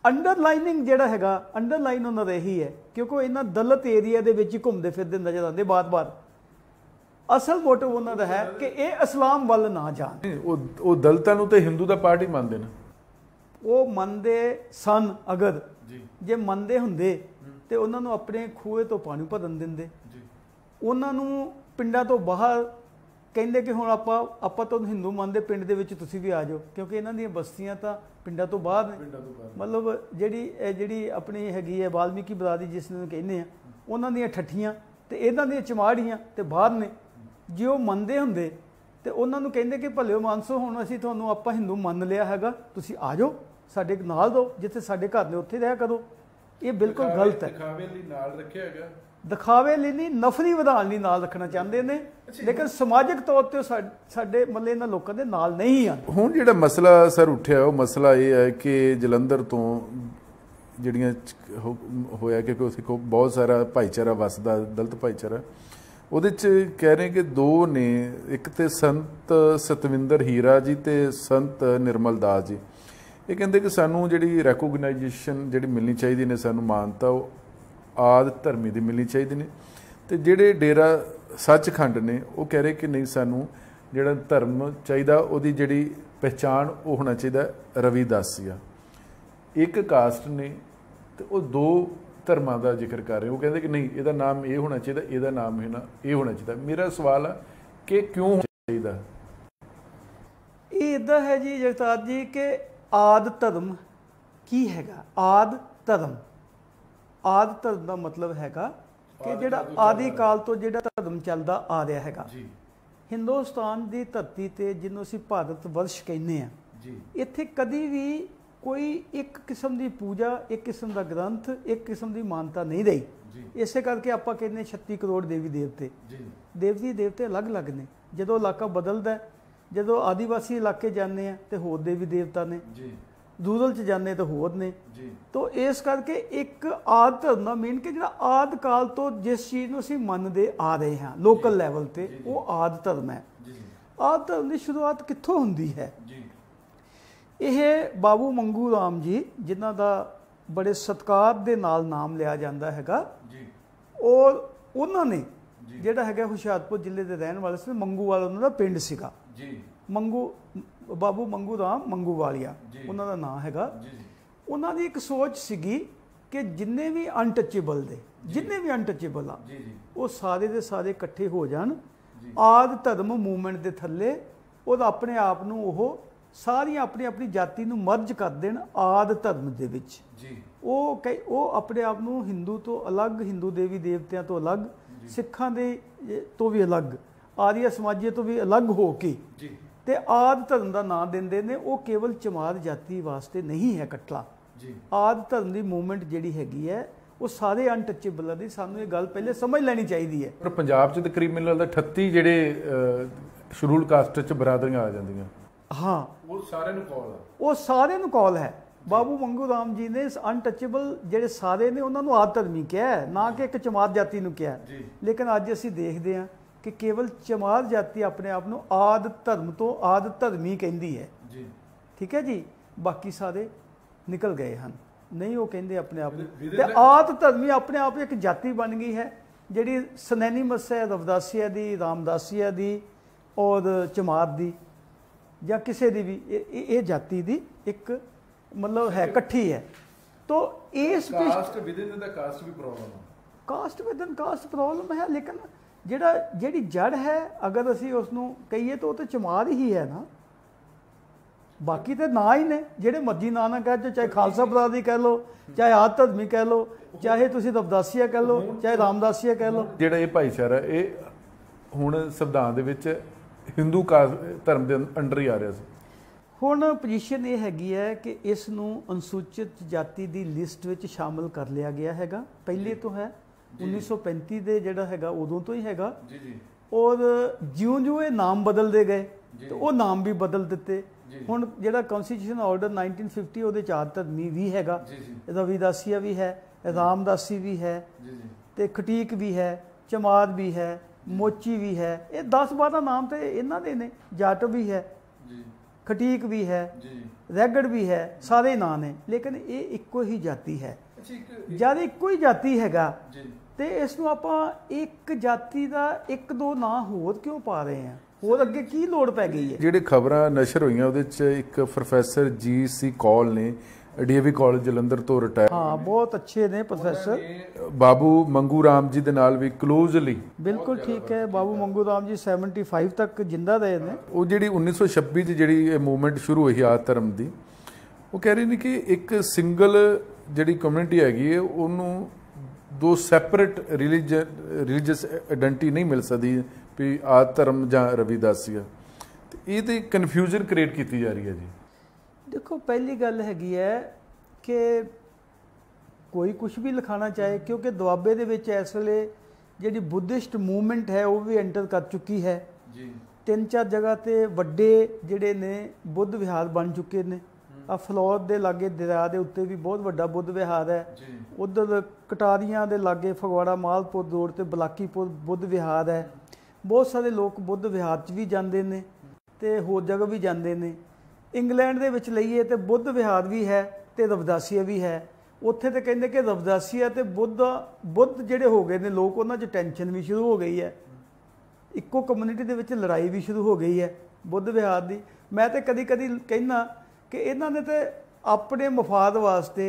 ਅੰਡਰਲਾਈਨਿੰਗ ਜਿਹੜਾ ਹੈਗਾ ਅੰਡਰਲਾਈਨ ਉਹਨਾਂ ਦਾ ਇਹੀ ਹੈ ਕਿਉਂਕਿ ਇਹਨਾਂ ਦਲਿਤ ਏਰੀਆ ਦੇ ਵਿੱਚ ਹੀ ਘੁੰਮਦੇ ਫਿਰਦੇ ਨਜ਼ਰ ਆਉਂਦੇ ਬਾਰ-ਬਾਰ। ਅਸਲ ਮੋਟਿਵ ਉਹਨਾਂ ਦਾ ਹੈ ਕਿ ਇਹ ਇਸਲਾਮ ਵੱਲ ਨਾ ਜਾਣ। ਉਹ ਉਹ ਦਲਿਤਾਂ ਨੂੰ ਤੇ ਹਿੰਦੂ ਦਾ ਪਾਰਟ ਹੀ ਮੰਨਦੇ ਨੇ। ਉਹ ਮੰਨਦੇ ਸਨ, ਅਗਰ ਜੇ ਮੰਨਦੇ ਹੁੰਦੇ ਤੇ ਉਹਨਾਂ ਨੂੰ ਆਪਣੇ ਖੂਹੇ ਤੋਂ ਪਾਣੀ ਭਰਨ ਦਿੰਦੇ। ਉਹਨਾਂ ਨੂੰ ਪਿੰਡਾਂ ਤੋਂ ਬਾਹਰ ਕਹਿੰਦੇ ਕਿ ਹੁਣ ਆਪਾਂ ਆਪਾਂ ਤੁਹਾਨੂੰ ਹਿੰਦੂ ਮੰਨਦੇ, ਪਿੰਡ ਦੇ ਵਿੱਚ ਤੁਸੀਂ ਵੀ ਆ ਜਾਓ, ਕਿਉਂਕਿ ਇਹਨਾਂ ਦੀਆਂ ਬਸਤੀਆਂ ਤਾਂ ਪਿੰਡਾਂ ਤੋਂ ਬਾਹਰ ਨੇ। ਮਤਲਬ ਜਿਹੜੀ ਜਿਹੜੀ ਆਪਣੀ ਹੈਗੀ ਹੈ ਵਾਲਮੀਕੀ ਬਰਾਦਰੀ ਜਿਸ ਨੂੰ ਕਹਿੰਦੇ ਆ, ਉਹਨਾਂ ਦੀਆਂ ਠੱਠੀਆਂ ਤੇ ਇਹਨਾਂ ਦੀਆਂ ਚਮਾੜੀਆਂ ਤੇ ਬਾਹਰ ਨੇ। ਜੇ ਉਹ ਮੰਨਦੇ ਹੁੰਦੇ ਤੇ ਉਹਨਾਂ ਨੂੰ ਕਹਿੰਦੇ ਕਿ ਭਲਿਓ ਮਾਨਸੋ, ਹੁਣ ਅਸੀਂ ਤੁਹਾਨੂੰ ਆਪਾਂ ਹਿੰਦੂ ਮੰਨ ਲਿਆ ਹੈਗਾ, ਤੁਸੀਂ ਆ ਜਾਓ ਸਾਡੇ ਨਾਲ ਦੋ, ਜਿੱਥੇ ਸਾਡੇ ਘਰ ਨੇ ਉੱਥੇ ਰਿਹਾ ਕਰੋ। ਇਹ ਬਿਲਕੁਲ ਗਲਤ ਹੈ। ਦਿਖਾਵੇ ਲਈ ਨਾਲ ਰੱਖਿਆ ਹੈਗਾ, ਦਿਖਾਵੇ ਲਈ ਨਹੀਂ, ਨਫ਼ਰੀ ਵਧਾਉਣ ਲਈ ਨਾਲ ਰੱਖਣਾ ਚਾਹੁੰਦੇ ਨੇ, ਲੇਕਿਨ ਸਮਾਜਿਕ ਤੌਰ ਤੇ ਸਾਡੇ ਮਤਲਬ ਇਹਨਾਂ ਲੋਕਾਂ ਦੇ ਨਾਲ ਨਹੀਂ ਆ। ਹੁਣ ਜਿਹੜਾ ਮਸਲਾ ਸਰ ਉੱਠਿਆ ਉਹ ਮਸਲਾ ਇਹ ਹੈ ਕਿ ਜਲੰਧਰ ਤੋਂ ਜਿਹੜੀਆਂ ਹੋਇਆ ਕਿ ਉੱਥੇ ਬਹੁਤ ਸਾਰਾ ਭਾਈਚਾਰਾ ਵਸਦਾ, ਦਲਿਤ ਭਾਈਚਾਰਾ, ਉਹਦੇ 'ਚ ਕਹਿ ਰਹੇ ਕਿ ਦੋ ਨੇ, ਇੱਕ ਤੇ ਸੰਤ ਸਤਵਿੰਦਰ ਹੀਰਾ ਜੀ ਤੇ ਸੰਤ ਨਿਰਮਲ ਦਾਸ ਜੀ। ਇਹ ਕਹਿੰਦੇ ਕਿ ਸਾਨੂੰ ਜਿਹੜੀ ਰੈਕੋਗਨਾਈਜੇਸ਼ਨ ਜਿਹੜੀ ਮਿਲਣੀ ਚਾਹੀਦੀ ਨੇ, ਸਾਨੂੰ ਮਾਨਤਾ ਉਹ ਆਦ ਧਰਮੀ ਦੀ ਮਿਲਣੀ ਚਾਹੀਦੀ ਨੇ। ਤੇ ਜਿਹੜੇ ਡੇਰਾ ਸੱਚਖੰਡ ਨੇ ਉਹ ਕਹਿ ਰਹੇ ਕਿ ਨਹੀਂ, ਸਾਨੂੰ ਜਿਹੜਾ ਧਰਮ ਚਾਹੀਦਾ ਉਹਦੀ ਜਿਹੜੀ ਪਹਿਚਾਣ ਉਹ ਹੋਣਾ ਚਾਹੀਦਾ ਰਵਿਦਾਸੀਆ। ਇੱਕ ਕਾਸਟ ਨੇ ਤੇ ਉਹ ਦੋ ਧਰਮਾਂ ਦਾ ਜ਼ਿਕਰ ਕਰ ਰਹੇ। ਉਹ ਕਹਿੰਦੇ ਕਿ ਨਹੀਂ, ਇਹਦਾ ਨਾਮ ਇਹ ਹੋਣਾ ਚਾਹੀਦਾ, ਇਹਦਾ ਨਾਮ ਇਹ ਨਾ ਇਹ ਹੋਣਾ ਚਾਹੀਦਾ। ਮੇਰਾ ਸਵਾਲ ਹੈ ਕਿ ਕਿਉਂ ਹੋਣਾ ਚਾਹੀਦਾ? ਇਹ ਇੱਦਾਂ ਹੈ ਜੀ ਜਗਤਾਰ ਜੀ ਕਿ ਆਦ ਧਰਮ ਕੀ ਹੈਗਾ? ਆਦ ਧਰਮ ਆਦ ਧਰਮ ਦਾ ਮਤਲਬ ਹੈਗਾ ਕਿ ਜਿਹੜਾ ਆਦਿ ਕਾਲ ਤੋਂ ਜਿਹੜਾ ਧਰਮ ਚੱਲਦਾ ਆ ਰਿਹਾ ਹੈਗਾ। ਹਿੰਦੁਸਤਾਨ ਦੀ ਧਰਤੀ ਤੇ ਜਿਹਨੂੰ ਅਸੀਂ ਭਾਰਤ ਵਰਸ਼ ਕਹਿੰਦੇ ਆ, ਇੱਥੇ ਕਦੀ ਵੀ ਕੋਈ ਇੱਕ ਕਿਸਮ ਦੀ ਪੂਜਾ, ਇੱਕ ਕਿਸਮ ਦਾ ਗ੍ਰੰਥ, ਇੱਕ ਕਿਸਮ ਦੀ ਮਾਨਤਾ ਨਹੀਂ ਰਹੀ। ਇਸੇ ਕਰਕੇ ਆਪਾਂ ਕਹਿੰਦੇ ਛੱਤੀ ਕਰੋੜ ਦੇਵੀ ਦੇਵਤੇ। ਦੇਵੀ ਦੇਵਤੇ ਅਲੱਗ-ਅਲੱਗ ਨੇ। ਜਦੋਂ ਇਲਾਕਾ ਬਦਲਦਾ, ਜਦੋਂ ਆਦੀਵਾਸੀ ਇਲਾਕੇ ਜਾਂਦੇ ਆ ਤੇ ਹੋਰ ਦੇਵੀ ਦੇਵਤਾ ਨੇ, ਰੂਰਲ 'ਚ ਜਾਂਦੇ ਤਾਂ ਹੋਰ ਨੇ। ਤੋ ਇਸ ਕਰਕੇ ਇੱਕ ਆਦ ਧਰਮ ਦਾ ਮੇਨ ਕਿ ਜਿਹੜਾ ਆਦ ਕਾਲ ਤੋਂ ਜਿਸ ਚੀਜ਼ ਨੂੰ ਅਸੀਂ ਮੰਨਦੇ ਆ ਰਹੇ ਹਾਂ ਲੋਕਲ ਲੈਵਲ ਤੇ, ਉਹ ਆਦ ਧਰਮ ਹੈ। ਆਦ ਧਰਮ ਦੀ ਸ਼ੁਰੂਆਤ ਕਿੱਥੋਂ ਹੁੰਦੀ ਹੈ? ਇਹ ਬਾਬੂ ਮੰਗੂ ਰਾਮ ਜੀ, ਜਿਨ੍ਹਾਂ ਦਾ ਬੜੇ ਸਤਿਕਾਰ ਦੇ ਨਾਲ ਨਾਮ ਲਿਆ ਜਾਂਦਾ ਹੈਗਾ, ਔਰ ਉਹਨਾਂ ਨੇ ਜਿਹੜਾ ਹੈਗਾ ਹੁਸ਼ਿਆਰਪੁਰ ਜ਼ਿਲ੍ਹੇ ਦੇ ਰਹਿਣ ਵਾਲੇ ਸੀ। ਮੰਗੂਵਾਲ ਉਹਨਾਂ ਦਾ ਪਿੰਡ ਸੀਗਾ। ਮੰਗੂ ਬਾਬੂ ਮੰਗੂ ਰਾਮ ਮੰਗੂਵਾਲੀਆ ਉਹਨਾਂ ਦਾ ਨਾਂ ਹੈਗਾ। ਉਹਨਾਂ ਦੀ ਇੱਕ ਸੋਚ ਸੀਗੀ ਕਿ ਜਿੰਨੇ ਵੀ ਅਨਟੱਚੇਬਲ ਦੇ ਜਿੰਨੇ ਵੀ ਅਨਟੱਚੇਬਲ ਆ ਉਹ ਸਾਰੇ ਦੇ ਸਾਰੇ ਇਕੱਠੇ ਹੋ ਜਾਣ ਆਦ ਧਰਮ ਮੂਵਮੈਂਟ ਦੇ ਥੱਲੇ, ਉਹ ਆਪਣੇ ਆਪ ਨੂੰ ਉਹ ਸਾਰੀਆਂ ਆਪਣੀ ਆਪਣੀ ਜਾਤੀ ਨੂੰ ਮਰਜ ਕਰ ਦੇਣ ਆਦ ਧਰਮ ਦੇ ਵਿੱਚ। ਉਹ ਕਈ ਉਹ ਆਪਣੇ ਆਪ ਨੂੰ ਹਿੰਦੂ ਤੋਂ ਅਲੱਗ, ਹਿੰਦੂ ਦੇਵੀ ਦੇਵਤਿਆਂ ਤੋਂ ਅਲੱਗ, ਸਿੱਖਾਂ ਦੇ ਤੋਂ ਵੀ ਅਲੱਗ, ਆਰੀਆ ਸਮਾਜੀਏ ਤੋਂ ਵੀ ਅਲੱਗ ਹੋ ਕੇ ਤੇ ਆਦ ਧਰਮ ਦਾ ਨਾਂ ਦਿੰਦੇ ਨੇ। ਉਹ ਕੇਵਲ ਚਮਾਰ ਜਾਤੀ ਵਾਸਤੇ ਨਹੀਂ ਹੈ ਕਟਲਾ। ਆਦ ਧਰਮ ਦੀ ਮੂਵਮੈਂਟ ਜਿਹੜੀ ਹੈਗੀ ਹੈ ਉਹ ਸਾਰੇ ਅਨਟੱਚੇਬਲਾਂ ਦੀ। ਸਾਨੂੰ ਇਹ ਗੱਲ ਪਹਿਲੇ ਸਮਝ ਲੈਣੀ ਚਾਹੀਦੀ ਹੈ। ਪਰ ਪੰਜਾਬ 'ਚ ਤਕਰੀਬਨ ਮੈਨੂੰ ਲੱਗਦਾ ਅਠੱਤੀ ਜਿਹੜੇ ਸ਼ਡਿਊਲ ਕਾਸਟ 'ਚ ਬਰਾਦਰੀਆਂ ਆ ਜਾਂਦੀਆਂ। ਹਾਂ, ਉਹ ਸਾਰਿਆਂ ਨੂੰ ਕਾਲ ਹੈ। ਉਹ ਸਾਰਿਆਂ ਨੂੰ ਕਾਲ ਹੈ। ਬਾਬੂ ਮੰਗੂ ਰਾਮ ਜੀ ਨੇ ਅਨਟੱਚੇਬਲ ਜਿਹੜੇ ਸਾਰੇ ਨੇ ਉਹਨਾਂ ਨੂੰ ਆਦ ਧਰਮੀ ਕਿਹਾ, ਨਾ ਕਿ ਇੱਕ ਚਮਾਰ ਜਾਤੀ ਨੂੰ ਕਿਹਾ। ਲੇਕਿਨ ਅੱਜ ਅਸੀਂ ਦੇਖਦੇ ਹਾਂ ਕਿ ਕੇਵਲ ਚਮਾਰ ਜਾਤੀ ਆਪਣੇ ਆਪ ਨੂੰ ਆਦ ਧਰਮ ਤੋਂ ਆਦ ਧਰਮੀ ਕਹਿੰਦੀ ਹੈ। ਠੀਕ ਹੈ ਜੀ, ਬਾਕੀ ਸਾਰੇ ਨਿਕਲ ਗਏ ਹਨ, ਨਹੀਂ ਉਹ ਕਹਿੰਦੇ ਆਪਣੇ ਆਪ ਨੂੰ। ਤੇ ਆਦ ਧਰਮੀ ਆਪਣੇ ਆਪ ਇੱਕ ਜਾਤੀ ਬਣ ਗਈ ਹੈ ਜਿਹੜੀ ਸਨੈਨੀਮਸ ਹੈ ਰਵਿਦਾਸੀਆ ਦੀ, ਰਾਮਦਾਸੀਆ ਦੀ ਔਰ ਚਮਾਰ ਦੀ ਜਾਂ ਕਿਸੇ ਦੀ ਵੀ। ਇਹ ਜਾਤੀ ਦੀ ਇੱਕ ਮਤਲਬ ਹੈ, ਇਕੱਠੀ ਹੈ। ਤੋ ਇਸ ਕਾਸਟ ਵਿਦਿਨ ਦਾ ਕਾਸਟ ਵੀ ਪ੍ਰੋਬਲਮ ਹੈ। ਕਾਸਟ ਵਿਦਿਨ ਕਾਸਟ ਪ੍ਰੋਬਲਮ ਹੈ, ਲੇਕਿਨ ਜਿਹੜਾ ਜਿਹੜੀ ਜੜ ਹੈ ਅਗਰ ਅਸੀਂ ਉਸ ਨੂੰ ਕਹੀਏ ਤਾਂ ਉਹ ਤਾਂ ਚਮਾਰ ਹੀ ਹੈ ਨਾ। ਬਾਕੀ ਤੇ ਨਾਂ ਹੀ ਨੇ, ਜਿਹੜੇ ਮਰਜ਼ੀ ਨਾਂ ਨਾ ਕਹਿ ਚਾਹੇ ਖਾਲਸਾ ਬਰਾਦਰੀ ਕਹਿ ਲਓ, ਚਾਹੇ ਆਦ ਧਰਮੀ ਕਹਿ ਲਓ, ਚਾਹੇ ਤੁਸੀਂ ਰਵਿਦਾਸੀਆ ਕਹਿ ਲਓ, ਚਾਹੇ ਰਾਮਦਾਸੀਆ ਕਹਿ ਲਓ। ਜਿਹੜਾ ਇਹ ਭਾਈਚਾਰਾ ਇਹ ਹੁਣ ਸੰਵਿਧਾਨ ਦੇ ਵਿੱਚ ਹਿੰਦੂ ਧਰਮ ਦੇ ਅੰਡਰ ਹੀ ਆ ਰਿਹਾ ਸੀ। ਹੁਣ ਪੋਜੀਸ਼ਨ ਇਹ ਹੈਗੀ ਹੈ ਕਿ ਇਸ ਨੂੰ ਅਨੁਸੂਚਿਤ ਜਾਤੀ ਦੀ ਲਿਸਟ ਵਿੱਚ ਸ਼ਾਮਲ ਕਰ ਲਿਆ ਗਿਆ ਹੈਗਾ, ਪਹਿਲੇ ਤੋਂ ਹੈ। ਉੱਨੀ ਸੌ ਪੈਂਤੀ ਦੇ ਜਿਹੜਾ ਹੈਗਾ ਉਦੋਂ ਤੋਂ ਹੀ ਹੈਗਾ। ਔਰ ਜਿਉਂ ਜਿਉਂ ਇਹ ਨਾਮ ਬਦਲਦੇ ਗਏ ਤੇ ਉਹ ਨਾਮ ਵੀ ਬਦਲ ਦਿੱਤੇ। ਹੁਣ ਜਿਹੜਾ ਕਨਸਟੀਟਿਊਸ਼ਨ ਆਰਡਰ ਨਾਈਨਟੀਨ ਫਿਫਟੀ ਉਹਦੇ ਚ ਆਦ ਧਰਮੀ ਵੀ ਹੈਗਾ, ਰਵਿਦਾਸੀਆ ਵੀ ਹੈ, ਰਾਮਦਾਸੀ ਵੀ ਹੈ, ਤੇ ਖਟੀਕ ਵੀ ਹੈ, ਚਮਾਰ ਵੀ ਹੈ, ਮੋਚੀ ਵੀ ਹੈ। ਇਹ ਦਸ ਬਾਰਾਂ ਨਾਮ ਤੇ ਇਹਨਾਂ ਦੇ ਨੇ। ਜੱਟ ਵੀ ਹੈ, खटीक भी है, रैगड़ भी है, सारे ਨਾਂ ने, लेकिन ये ਇੱਕੋ ही जाति है। जब ਇੱਕੋ ही जाति हैगा ਤੇ ਇਸ ਨੂੰ ਆਪਾਂ ਇੱਕ ਜਾਤੀ ਦਾ ਇੱਕ ਦੋ ਨਾਂ ਹੋਰ ਕਿਉਂ ਪਾ ਰਹੇ ਆ? ਹੋਰ ਅੱਗੇ ਕੀ ਲੋੜ ਪੈ ਗਈ ਹੈ? ਜਿਹੜੇ ਖਬਰਾਂ ਨਸ਼ਰ ਹੋਈਆਂ ਉਹਦੇ ਚ ਇੱਕ ਪ੍ਰੋਫੈਸਰ ਜੀ ਸੀ ਕੌਲ ਨੇ ਡੀਏਵੀ ਕਾਲਜ ਜਲੰਧਰ ਤੋਂ ਰਿਟਾਇਰ, ਹਾਂ ਬਹੁਤ ਅੱਛੇ ਨੇ ਪ੍ਰੋਫੈਸਰ, ਬਾਬੂ ਮੰਗੂ ਰਾਮ ਜੀ ਦੇ ਨਾਲ ਵੀ ਕਲੋਜ਼ਲੀ। ਬਿਲਕੁਲ ਠੀਕ ਹੈ, ਬਾਬੂ ਮੰਗੂ ਰਾਮ ਜੀ ਪਚਹੱਤਰ ਤੱਕ ਜਿੰਦਾ ਰਹੇ ਨੇ। ਉਹ ਜਿਹੜੀ ਉੱਨੀ ਸੌ ਛੱਬੀ 'ਚ ਜਿਹੜੀ ਇਹ ਮੂਵਮੈਂਟ ਸ਼ੁਰੂ ਹੋਈ ਆਦ ਧਰਮ ਦੀ, ਉਹ ਕਹਿ ਰਹੇ ਨੇ ਕਿ ਇੱਕ ਸਿੰਗਲ ਜਿਹੜੀ ਕਮਿਊਨਿਟੀ ਹੈਗੀ ਹੈ ਉਹਨੂੰ ਦੋ ਸੈਪਰੇਟ ਰਿਲੀਜਨ ਰਿਲੀਜੀਅਸ ਆਇਡੈਂਟੀ ਨਹੀਂ ਮਿਲ ਸਕਦੀ ਵੀ ਆਦ ਧਰਮ ਜਾਂ ਰਵਿਦਾਸੀਆ। ਤੇ ਇਹ ਤੇ ਕਨਫਿਊਜ਼ਨ ਕ੍ਰੀਏਟ ਕੀਤੀ ਜਾ ਰਹੀ ਹੈ ਜੀ। देखो पहली गल हैगी है कि कोई कुछ भी लिखाना चाहे, क्योंकि दुआबे दे विच इस वेले जिहड़ी बुद्धिस्ट मूवमेंट है वो भी एंटर कर चुकी है जी। तीन चार जगह ते वड्डे जिहड़े ने बुद्ध विहार बन चुके ने। आ फलौर दे लागे दरिया दे उत्ते भी बहुत वड्डा बुद्ध विहार है, उधर कटारियां दे लागे फगवाड़ा मालपुर रोड ते बलाकीपुर बुद्ध विहार है। बहुत सारे लोग बुद्ध विहार च भी जाते हैं ते होर जगह भी जाते हैं। इंग्लैंड दे विच लईए तो बुद्ध विहार भी है तो रविदासीआ भी है। उत्थे तो कहते कि रविदासीआ तो बुद्ध बुद्ध जिहड़े हो गए ने लोग, उन्हां च टेंशन भी शुरू हो गई है, इक्को कम्यूनिटी दे विच लड़ाई भी शुरू हो गई है बुद्ध विहार दी। मैं तो कदी कदी कहना कि इन्हां ने तो अपने मफाद वास्ते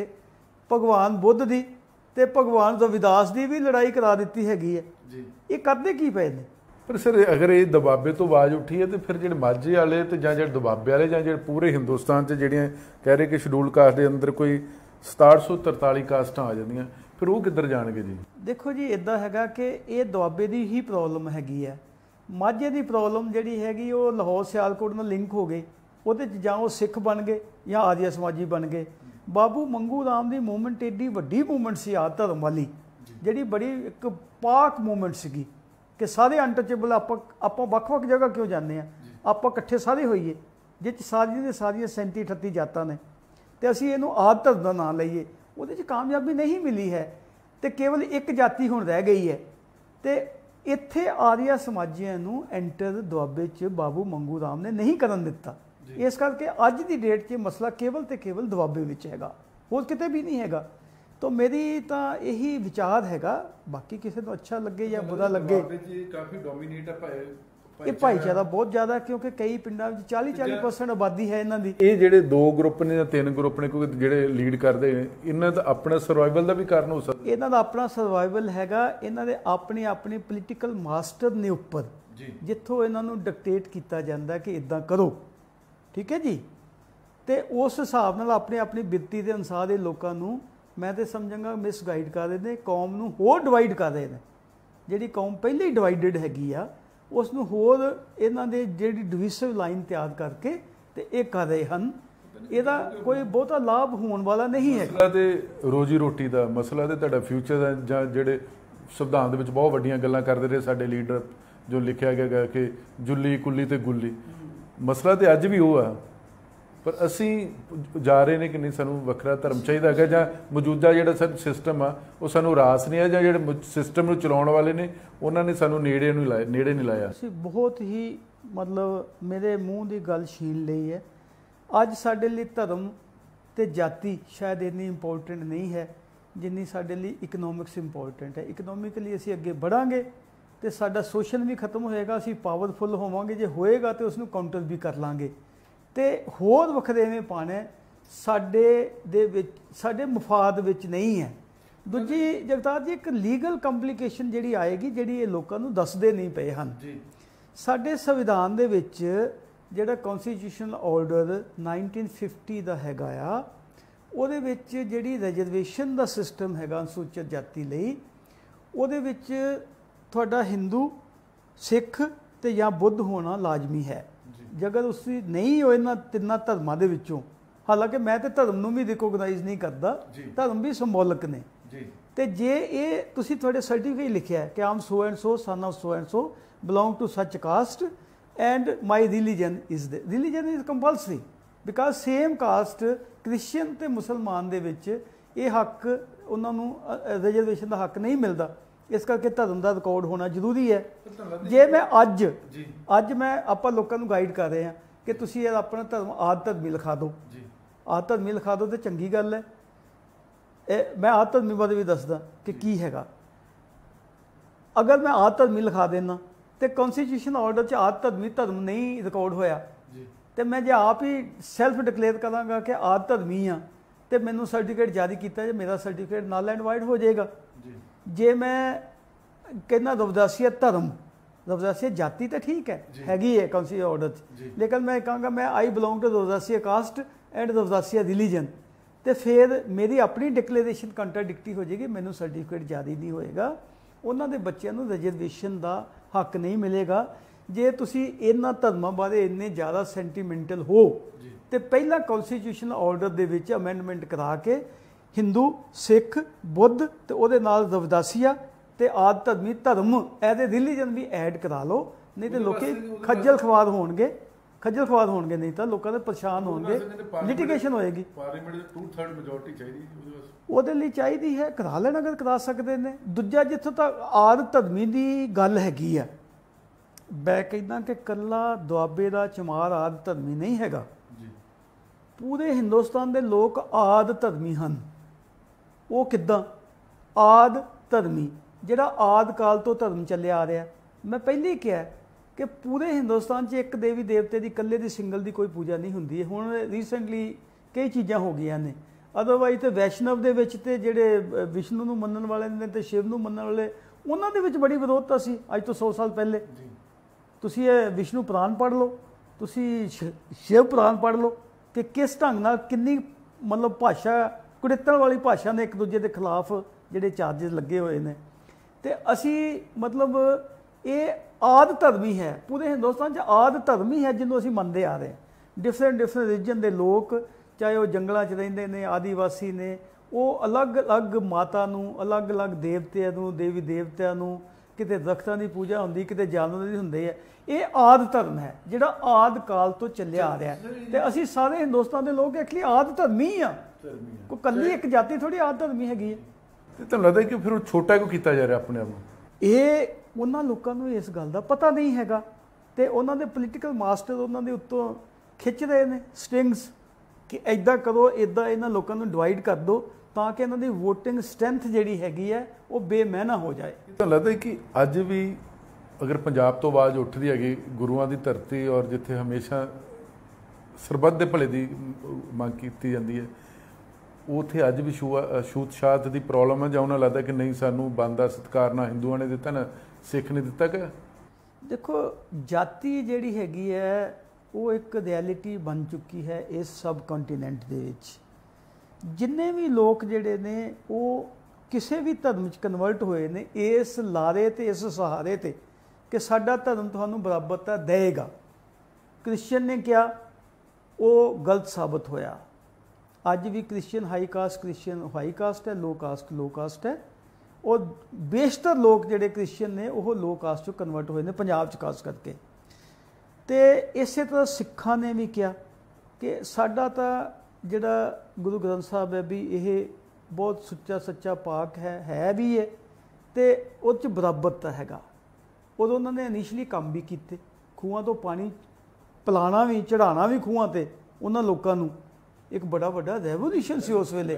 भगवान बुद्ध दी ते भगवान रविदास दी भी लड़ाई करा दी हैगी है। ये करते की पे ने? पर सर अगर ये दबाबे तो आवाज़ उठी है तो फिर जो माझे वाले तो जो दबाबे वाले जो पूरे हिंदुस्तान से ਜਿਹੜੀਆਂ कह रहे कि शेड्यूल कास्ट के अंदर कोई सताहठ सौ तरताली कास्टां आ जांदियां, फिर वो किधर जाणगे जी? देखो जी इदा हैगा कि ये दुआबे की ही प्रॉब्लम हैगी है। माझे की प्रॉब्लम जिहड़ी हैगी वो लाहौर सियालकोट नाल लिंक हो गई, ਉਹਦੇ ਚ ਜਾਂ ਉਹ सिख बन गए या आर्य समाजी बन गए। बाबू मंगू राम की मूवमेंट एडी वड्डी मूवमेंट सी आद धर्म वाली, जिहड़ी बड़ी एक पाक मूवमेंट सीगी कि सारे अनटचेबल आप ਆਪਾਂ ਵੱਖ-ਵੱਖ जगह क्यों जाते हैं, आप इकट्ठे सारे होइए जिस सारिया दी सारिया सैंती अठत्ती जातां ने ते असीं इहनूं आद धर्म दा नाम लईए। ਉਹਦੇ ਚ कामयाबी नहीं मिली है तो केवल एक जाति हुण रह गई है। तो इत्थे आर्या समाजियां नूं एंटर दुआबे च बाबू मंगू राम ने नहीं करन दिता। इस करके अज दी डेट च मसला केवल ते केवल दुआबे विच हैगा, होर किते भी नहीं हैगा। तो मेरी तो यही विचार हैगा, बाकी किसी को अच्छा लगे या बुरा लगे। काफी डोमीनेट है ये भाईचारा बहुत ज़्यादा, क्योंकि कई पिंडों में चालीस चालीस परसेंट आबादी है इन्हों की। ये ਜਿਹੜੇ ਦੋ ਗਰੁੱਪ ਨੇ ਜਾਂ ਤਿੰਨ ਗਰੁੱਪ ਨੇ ਕੋਈ ਜਿਹੜੇ ਲੀਡ ਕਰਦੇ ਨੇ, ਇਹਨਾਂ ਦਾ ਆਪਣਾ ਸਰਵਾਈਵਲ ਦਾ ਵੀ ਕਾਰਨ ਹੋ ਸਕਦਾ। ਇਹਨਾਂ ਦਾ ਆਪਣਾ ਸਰਵਾਈਵਲ ਹੈਗਾ, ਇਹਨਾਂ ਦੇ ਆਪਣੇ ਆਪਣੇ ਪੋਲੀਟੀਕਲ ਮਾਸਟਰ ਨੇ ਉੱਪਰ ਜਿੱਥੋਂ ਇਹਨਾਂ ਨੂੰ ਡਿਕਟੇਟ ਕੀਤਾ ਜਾਂਦਾ ਕਿ ਇਦਾਂ ਕਰੋ, ਠੀਕ ਹੈ ਜੀ। ਤੇ ਉਸ ਹਿਸਾਬ ਨਾਲ ਆਪਣੇ ਆਪਣੀ ਬਿਰਤੀ ਦੇ ਅਨੁਸਾਰ ਇਹ ਲੋਕਾਂ ਨੂੰ मैं तो समझांगा मिसगाइड कर रहे हैं, कौम नूं होर डिवाइड कर रहे हैं। जिहड़ी कौम पहले ही डिवाइडेड हैगी आ उस नूं होर इन्हां दे जिहड़ी डिविसिव लाइन तैयार करके ते ये कर रहे हैं। ਇਹਦਾ कोई बहुता लाभ होने वाला नहीं है। ਮਸਲਾ ਤੇ ਰੋਜੀ ਰੋਟੀ ਦਾ ਮਸਲਾ ਤੇ ਤੁਹਾਡਾ ਫਿਊਚਰ ਦਾ ਜਾਂ ਜਿਹੜੇ ਸੰਵਿਧਾਨ ਦੇ ਵਿੱਚ ਬਹੁਤ ਵੱਡੀਆਂ ਗੱਲਾਂ ਕਰਦੇ ਰਹੇ ਸਾਡੇ ਲੀਡਰ, ਜੋ ਲਿਖਿਆ ਗਿਆ ਕਿ ਜੁੱਲੀ ਕੁੱਲੀ ਤੇ ਗੁੱਲੀ, ਮਸਲਾ ਤੇ ਅੱਜ ਵੀ ਉਹ ਆ। पर असी जा रहे हैं कि नहीं सानू वखरा धर्म चाहिए है जां मौजूदा जिहड़ा सा सिस्टम आ वो सानू रास नहीं है, जां जिहड़े सिस्टम नूं चलाउण वाले ने उन्होंने सानू नेड़े नहीं लाया नेड़े नहीं लाया। असीं बहुत ही मतलब मेरे मूँह की गल छीन लई है। अज साडे लई धर्म ते जाति शायद इन्नी इंपोर्टेंट नहीं है जिन्नी साडे लई इकनोमिक्स इंपोर्टेंट है। इकनोमिकली असीं अगे बढ़ांगे तो साडा शोषण भी खत्म होएगा, असीं पावरफुल होवांगे, जे होएगा तो उसनूं काउंटर भी कर लांगे। तो होर वखरेवें पाने साडे दे विच साडे मफाद विच नहीं है। दूजी जगतार जी एक लीगल कंप्लीकेशन जिहड़ी आएगी जिहड़ी ये लोकां नूं दसदे नहीं पए हन। साडे संविधान दे विच जिहड़ा कॉन्स्टिट्यूशनल ऑर्डर नाइनटीन फिफ्टी दा हैगा आ, ਉਹਦੇ ਵਿੱਚ ਜਿਹੜੀ ਰਿਜ਼ਰਵੇਸ਼ਨ ਦਾ ਸਿਸਟਮ ਹੈਗਾ ਅਨੁਸੂਚਿਤ ਜਾਤੀ ਲਈ, ਉਹਦੇ ਵਿੱਚ ਤੁਹਾਡਾ ਹਿੰਦੂ, ਸਿੱਖ ਤੇ ਜਾਂ ਬੁੱਧ ਹੋਣਾ ਲਾਜ਼ਮੀ ਹੈ। ਜੇਕਰ ਉਸੀ ਨਹੀਂ ਹੋ ਇਹਨਾਂ ਤਿੰਨਾਂ ਧਰਮਾਂ ਦੇ ਵਿੱਚੋਂ, ਹਾਲਾਂਕਿ ਮੈਂ ਤੇ ਧਰਮ ਨੂੰ ਵੀ ਰਿਕੋਗਨਾਈਜ਼ ਨਹੀਂ ਕਰਦਾ, ਧਰਮ ਵੀ ਸਿੰਬੋਲਿਕ ਨੇ। ਤੇ ਜੇ ਇਹ ਤੁਸੀਂ ਤੁਹਾਡੇ ਸਰਟੀਫਿਕੇਟ ਲਿਖਿਆ ਕਿ I'm so and so son of so and so belong to such caste and my religion is the religion is compulsory because same caste Christian ਤੇ ਮੁਸਲਮਾਨ ਦੇ ਵਿੱਚ ਇਹ ਹੱਕ ਉਹਨਾਂ ਨੂੰ ਰਿਜ਼ਰਵੇਸ਼ਨ ਦਾ ਹੱਕ ਨਹੀਂ ਮਿਲਦਾ। इस करके धर्म का रिकॉर्ड होना जरूरी है। जे मैं अज अज मैं आप लोगों को गाइड कर रहे हैं कि तुसी अपना धर्म आद धर्मी लिखा दो, आद धर्मी लिखा दो तो चंगी गल है। ए, मैं आद धर्मी बारे भी दसदा कि की हैगा। अगर मैं आद धर्मी लिखा देना तो कॉन्स्टिट्यूशन ऑर्डर च आद धर्मी धर्म नहीं रिकॉर्ड होया, तो मैं जो आप ही सैल्फ डिकलेयर कराँगा कि आद धर्मी हाँ, तो मैनू सर्टिफिकेट जारी किया जो मेरा सर्टिफिकेट नल एंड वाइड हो जाएगा। जे मैं कहना रविदासियत धर्म, रविदासियत जाति तो ठीक है हैगी है कॉन्स्टिट्यूशन ऑर्डर च, लेकिन मैं कहूँगा मैं I belong to Ravidasia caste and Ravidasia religion, तो फिर मेरी अपनी डिकलेरेशन कंट्राडिक्टी हो जाएगी, मैनू सर्टिफिकेट जारी नहीं होएगा, उन्होंने बच्चों को रिजर्वेशन का हक नहीं मिलेगा। जे तुसी इन्हां धर्मां बारे इन्ने ज़्यादा सेंटीमेंटल हो तो पहला कॉन्स्टिट्यूशन ऑर्डर दे विच अमेंडमेंट करा के हिंदू सिख बुद्ध तो उहदे नाल रविदासिया ते आद धर्मी धर्म एज ए रिलीजन भी ऐड करा लो, नहीं तो लोग खज्जल खवार होणगे, खज्जल खवार होणगे, नहीं तो लोगों के परेशान होणगे, लिटिगेशन होएगी। ਉਹਦੇ ਲਈ ਚਾਹੀਦੀ ਹੈ ਕਰਾ ਲੈਣ अगर करा सकते हैं। दूजा जिथों तक आद धर्मी की गल हैगी आ, मैं कहना कि कला दुआबे का चमार आद धर्मी नहीं हैगा, पूरे हिंदुस्तान के लोग आद धर्मी हैं। वो किद्दां आद धर्मी जिहड़ा आद काल तो धर्म चलिया आ रहा, मैं पहले ही कहा कि पूरे हिंदुस्तान च एक देवी देवते की कल्ले की सिंगल की कोई पूजा नहीं होंदी है। हुण रीसेंटली कई चीज़ां हो गई ने, अदरवाइज तो वैष्णव दे विच ते जिहड़े विष्णु नूं मनण वाले ने ते शिव नूं मनण वाले उन्हां दे विच बड़ी विरोधता सी अज तो सौ साल पहले। तुसीं ये विष्णु पुराण पढ़ लो, तुसीं शिव पुराण पढ़ लो कि किस ढंग नाल किन्नी मतलब भाषा कुड़ित्तण वाली भाषा ने एक दूजे के खिलाफ जिहड़े चार्जिज लगे हुए हैं। तो असी मतलब ये आद धर्मी है, पूरे हिंदुस्तान च आद धर्मी है जिन्होंने असी मनते आ रहे हैं। डिफरेंट डिफरेंट रिलीजन के लोग चाहे वो जंगलों च रहिंदे ने, आदिवासी ने, वो अलग अलग माता नूं अलग अलग देवतिਆਂ नूं देवी देवतिਆਂ नूं किते दरख्तां की पूजा होंदी किते जानवरां दी हुंदी है। ये आद धर्म है जिहड़ा आद काल तो चलिया आ रहा है। तो असी सारे हिंदुस्तान के लोग एक्चुअली आद धर्मी हाँ, कोई कल्ली एक जाति थोड़ी आद धर्मी हैगी है। ਤੁਹਾਨੂੰ ਲੱਗਦਾ कि फिर छोटा क्यों किया जा रहा अपने आप ਨੂੰ? ਇਹ ਉਹਨਾਂ ਲੋਕਾਂ ਨੂੰ ਇਸ ਗੱਲ ਦਾ ਪਤਾ ਨਹੀਂ ਹੈਗਾ ਤੇ ਉਹਨਾਂ ਦੇ ਪੋਲੀਟੀਕਲ ਮਾਸਟਰ ਉਹਨਾਂ ਦੇ ਉੱਤੋਂ ਖਿੱਚ ਰਹੇ ਨੇ ਸਟ੍ਰਿੰਗਸ ਕਿ ਇੱਦਾਂ ਕਰੋ, ਇੱਦਾਂ ਇਹਨਾਂ ਲੋਕਾਂ ਨੂੰ ਡਿਵਾਈਡ ਕਰ ਦਿਓ ਤਾਂ ਕਿ ਇਹਨਾਂ ਦੀ ਵੋਟਿੰਗ ਸਟਰੈਂਥ ਜਿਹੜੀ ਹੈਗੀ ਹੈ ਉਹ ਬੇਮੈਨਾ ਹੋ ਜਾਏ। ਤੁਹਾਨੂੰ ਲੱਗਦਾ ਕਿ ਅੱਜ ਵੀ ਅਗਰ ਪੰਜਾਬ ਤੋਂ ਆਵਾਜ਼ ਉੱਠਦੀ ਹੈਗੀ ਗੁਰੂਆਂ ਦੀ ਧਰਤੀ ਔਰ ਜਿੱਥੇ ਹਮੇਸ਼ਾ ਸਰਬੱਤ ਦੇ ਭਲੇ ਦੀ ਮੰਗ ਕੀਤੀ ਜਾਂਦੀ ਹੈ, ਉੱਥੇ ਅੱਜ ਵੀ ਛੂਤ ਛਾਤ ਦੀ ਪ੍ਰੋਬਲਮ ਹੈ ਜਾਂ ਉਹਨਾਂ ਲੱਗਦਾ ਕਿ ਨਹੀਂ ਸਾਨੂੰ ਬਣਦਾ ਸਤਿਕਾਰ ਨਾ ਹਿੰਦੂਆਂ ਨੇ ਦਿੱਤਾ ਨਾ ਸਿੱਖ ਨੇ ਦਿੱਤਾ? ਕਿ ਦੇਖੋ ਜਾਤੀ ਜਿਹੜੀ ਹੈਗੀ ਹੈ ਉਹ ਇੱਕ ਰਿਐਲਿਟੀ ਬਣ ਚੁੱਕੀ ਹੈ ਇਸ ਸਬ ਕੰਟੀਨੈਂਟ ਦੇ ਵਿੱਚ। ਜਿੰਨੇ ਵੀ ਲੋਕ ਜਿਹੜੇ ਨੇ ਉਹ ਕਿਸੇ ਵੀ ਧਰਮ 'ਚ ਕਨਵਰਟ ਹੋਏ ਨੇ ਇਸ ਲਾਰੇ ਤੇ ਇਸ ਸਹਾਰੇ ਤੇ ਕਿ ਸਾਡਾ ਧਰਮ ਤੁਹਾਨੂੰ ਬਰਾਬਰਤਾ ਦੇਗਾ। ਕ੍ਰਿਸਚੀਅਨ ਨੇ ਕਿਹਾ ਉਹ ਗਲਤ ਸਾਬਤ ਹੋਇਆ। ਅੱਜ ਵੀ Christian high caste Christian high caste ਹੈ, लो ਕਾਸਟ लो ਕਾਸਟ ਹੈ। और बेशतर लोग ਜਿਹੜੇ ਕ੍ਰਿਸਚੀਅਨ ਨੇ ਉਹ लो ਕਾਸਟ 'ਚੋਂ ਕਨਵਰਟ ਹੋਏ ਨੇ ਪੰਜਾਬ 'ਚ ਖਾਸ ਕਰਕੇ। ਤੇ ਇਸੇ ਤਰ੍ਹਾਂ ਸਿੱਖਾਂ ਨੇ ਵੀ ਕਿਹਾ ਕਿ ਸਾਡਾ ਤਾਂ ਜਿਹੜਾ ਗੁਰੂ ਗ੍ਰੰਥ ਸਾਹਿਬ ਹੈ ਵੀ ਇਹ ਬਹੁਤ ਸੁੱਚਾ ਸੱਚਾ ਪਾਕ ਹੈ ਹੈ ਵੀ ਹੈ ਤੇ ਉਹ 'ਚ ਬਰਾਬਰਤਾ ਹੈਗਾ। ਉਦੋਂ ਉਹਨਾਂ ਨੇ ਇਨੀਸ਼ੀਅਲੀ ਕੰਮ ਵੀ ਕੀਤੇ, ਖੂਹਾਂ ਤੋਂ ਪਾਣੀ ਪਿਲਾਉਣਾ ਵੀ ਚੜ੍ਹਾਉਣਾ ਵੀ ਖੂਹਾਂ 'ਤੇ ਉਹਨਾਂ ਲੋਕਾਂ ਨੂੰ ਇੱਕ ਬੜਾ ਵੱਡਾ ਰੈਵੋਲੂਸ਼ਨ ਸੀ ਉਸ ਵੇਲੇ।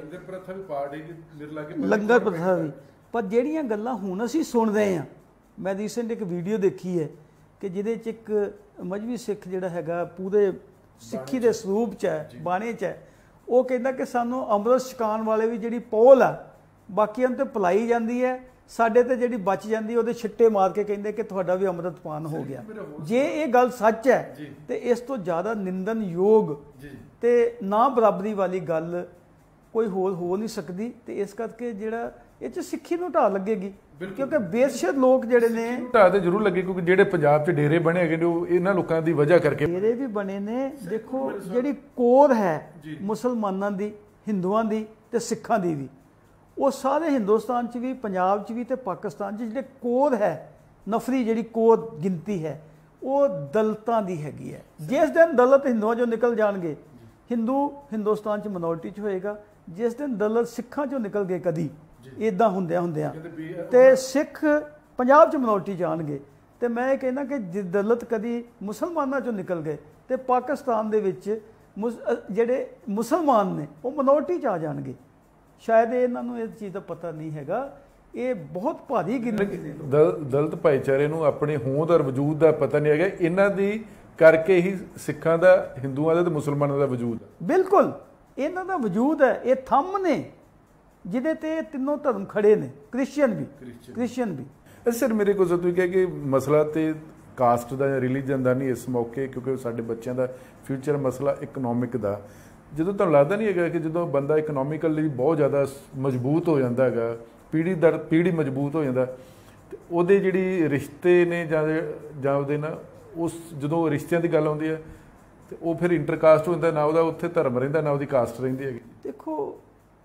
ਲੰਗਰ ਪ੍ਰਥਾ ਵੀ। ਪਰ ਜਿਹੜੀਆਂ ਗੱਲਾਂ ਹੁਣ ਅਸੀਂ ਸੁਣ ਰਹੇ ਹਾਂ, ਮੈਂ ਰੀਸੈਂਟ ਇੱਕ ਵੀਡੀਓ ਦੇਖੀ ਹੈ ਕਿ ਜਿਹਦੇ 'ਚ ਇੱਕ ਮਜਬੀ ਸਿੱਖ ਜਿਹੜਾ ਹੈਗਾ ਪੂਰੇ ਸਿੱਖੀ ਦੇ ਸਰੂਪ 'ਚ ਹੈ, ਬਾਣੇ 'ਚ ਹੈ, ਉਹ ਕਹਿੰਦਾ ਕਿ ਸਾਨੂੰ ਅੰਮ੍ਰਿਤ ਛਕਾਉਣ ਵਾਲੇ ਵੀ ਜਿਹੜੀ ਪੋਲ ਆ ਬਾਕੀਆਂ ਨੂੰ ਤੇ ਪਿਲਾਈ ਜਾਂਦੀ ਹੈ, ਸਾਡੇ ਤੇ ਜਿਹੜੀ ਬਚ ਜਾਂਦੀ ਉਹਦੇ ਛਿੱਟੇ ਮਾਰ ਕੇ ਕਹਿੰਦੇ ਕਿ ਤੁਹਾਡਾ ਵੀ ਅੰਮ੍ਰਿਤਪਾਨ ਹੋ ਗਿਆ। ਜੇ ਇਹ ਗੱਲ ਸੱਚ ਹੈ ਤੇ ਇਸ ਤੋਂ ਜ਼ਿਆਦਾ ਨਿੰਦਨਯੋਗ ਤੇ ਨਾ ਬਰਾਬਰੀ ਵਾਲੀ ਗੱਲ ਕੋਈ ਹੋਰ ਹੋ ਨਹੀਂ ਸਕਦੀ। ਤੇ ਇਸ ਕਰਕੇ ਜਿਹੜਾ ਇਹ 'ਚ ਸਿੱਖੀ ਨੂੰ ਢਾਹ ਲੱਗੇਗੀ ਕਿਉਂਕਿ ਬੇਸ਼ੱਕ ਲੋਕ ਜਿਹੜੇ ਨੇ ਢਾਹ ਤੇ ਜ਼ਰੂਰ ਲੱਗੇ ਕਿਉਂਕਿ ਜਿਹੜੇ ਪੰਜਾਬ 'ਚ ਡੇਰੇ ਬਣੇ ਹੈਗੇ ਨੇ ਉਹ ਇਹਨਾਂ ਲੋਕਾਂ ਦੀ ਵਜ੍ਹਾ ਕਰਕੇ ਡੇਰੇ ਵੀ ਬਣੇ ਨੇ। ਦੇਖੋ ਜਿਹੜੀ ਕੋਰ ਹੈ ਮੁਸਲਮਾਨਾਂ ਦੀ, ਹਿੰਦੂਆਂ ਦੀ ਤੇ ਸਿੱਖਾਂ ਦੀ ਵੀ, ਉਹ ਸਾਰੇ ਹਿੰਦੁਸਤਾਨ 'ਚ ਵੀ ਪੰਜਾਬ 'ਚ ਵੀ ਤੇ ਪਾਕਿਸਤਾਨ 'ਚ ਜਿਹੜੇ ਕੋਰ ਹੈ ਨਫਰੀ ਜਿਹੜੀ ਕੋਰ ਗਿਣਤੀ ਹੈ ਉਹ ਦਲਿਤਾਂ ਦੀ ਹੈਗੀ ਹੈ। ਜਿਸ ਦਿਨ ਦਲਿਤ ਹਿੰਦੂਆਂ 'ਚੋਂ ਨਿਕਲ ਜਾਣਗੇ ਹਿੰਦੂ ਹਿੰਦੁਸਤਾਨ 'ਚ ਮਿਨੋਰਟੀ 'ਚ ਹੋਏਗਾ, ਜਿਸ ਦਿਨ ਦਲਿਤ ਸਿੱਖਾਂ 'ਚੋਂ ਨਿਕਲ ਗਏ ਕਦੀ ਇੱਦਾਂ ਹੁੰਦਿਆਂ ਹੁੰਦਿਆਂ ਤੇ ਸਿੱਖ ਪੰਜਾਬ 'ਚ ਮਿਨੋਰਟੀ 'ਚ ਆਉਣਗੇ। ਤੇ ਮੈਂ ਇਹ ਕਹਿੰਦਾ ਕਿ ਜੇ ਦਲਿਤ ਕਦੀ ਮੁਸਲਮਾਨਾਂ 'ਚੋਂ ਨਿਕਲ ਗਏ ਤੇ ਪਾਕਿਸਤਾਨ ਦੇ ਵਿੱਚ ਜਿਹੜੇ ਮੁਸਲਮਾਨ ਨੇ ਉਹ ਮਿਨੋਰਟੀ 'ਚ ਆ ਜਾਣਗੇ। ਸ਼ਾਇਦ ਇਹਨਾਂ ਨੂੰ ਇਸ ਚੀਜ਼ ਦਾ ਪਤਾ ਨਹੀਂ ਹੈਗਾ। ਇਹ ਬਹੁਤ ਭਾਰੀ ਗਿਣਤੀ ਨੇ ਦਲਿਤ ਭਾਈਚਾਰੇ ਨੂੰ ਆਪਣੇ ਹੋਂਦ ਔਰ ਵਜੂਦ ਦਾ ਪਤਾ ਨਹੀਂ ਹੈਗਾ। ਇਹਨਾਂ ਦੀ ਕਰਕੇ ਹੀ ਸਿੱਖਾਂ ਦਾ, ਹਿੰਦੂਆਂ ਦਾ ਤੇ ਮੁਸਲਮਾਨਾਂ ਦਾ ਵਜੂਦ ਹੈ। ਬਿਲਕੁਲ ਇਹਨਾਂ ਦਾ ਵਜੂਦ ਹੈ। ਇਹ ਥੰਮ ਨੇ ਜਿਹਦੇ ਤੇ ਤਿੰਨੋਂ ਧਰਮ ਖੜੇ ਨੇ, ਕ੍ਰਿਸਚੀਅਨ ਵੀ ਕ੍ਰਿਸਚੀਅਨ ਵੀ ਸਰ ਮੇਰੇ ਕੋਲ ਤੁਸੀਂ ਕਿਹਾ ਕਿ ਮਸਲਾ ਤੇ ਕਾਸਟ ਦਾ ਜਾਂ ਰਿਲੀਜਨ ਦਾ ਨਹੀਂ ਇਸ ਮੌਕੇ, ਕਿਉਂਕਿ ਸਾਡੇ ਬੱਚਿਆਂ ਦਾ ਫਿਊਚਰ ਮਸਲਾ ਇਕਨੋਮਿਕ ਦਾ। ਜਦੋਂ ਤੁਹਾਨੂੰ ਲੱਗਦਾ ਨਹੀਂ ਹੈਗਾ ਕਿ ਜਦੋਂ ਬੰਦਾ ਇਕਨੋਮਿਕਲੀ ਬਹੁਤ ਜ਼ਿਆਦਾ ਮਜ਼ਬੂਤ ਹੋ ਜਾਂਦਾ ਹੈਗਾ, ਪੀੜ੍ਹੀ ਦਰ ਪੀੜ੍ਹੀ ਮਜ਼ਬੂਤ ਹੋ ਜਾਂਦਾ, ਤੇ ਉਹਦੇ ਜਿਹੜੀ ਰਿਸ਼ਤੇ ਨੇ ਜਾਂ ਜਾਂ ਉਹਦੇ ਨਾਲ ਉਸ ਜਦੋਂ ਰਿਸ਼ਤਿਆਂ ਦੀ ਗੱਲ ਆਉਂਦੀ ਹੈ ਤੇ ਉਹ ਫਿਰ ਇੰਟਰਕਾਸਟ ਹੋ ਜਾਂਦਾ, ਨਾ ਉਹਦਾ ਉੱਥੇ ਧਰਮ ਰਹਿੰਦਾ ਨਾ ਉਹਦੀ ਕਾਸਟ ਰਹਿੰਦੀ ਹੈਗੀ। ਦੇਖੋ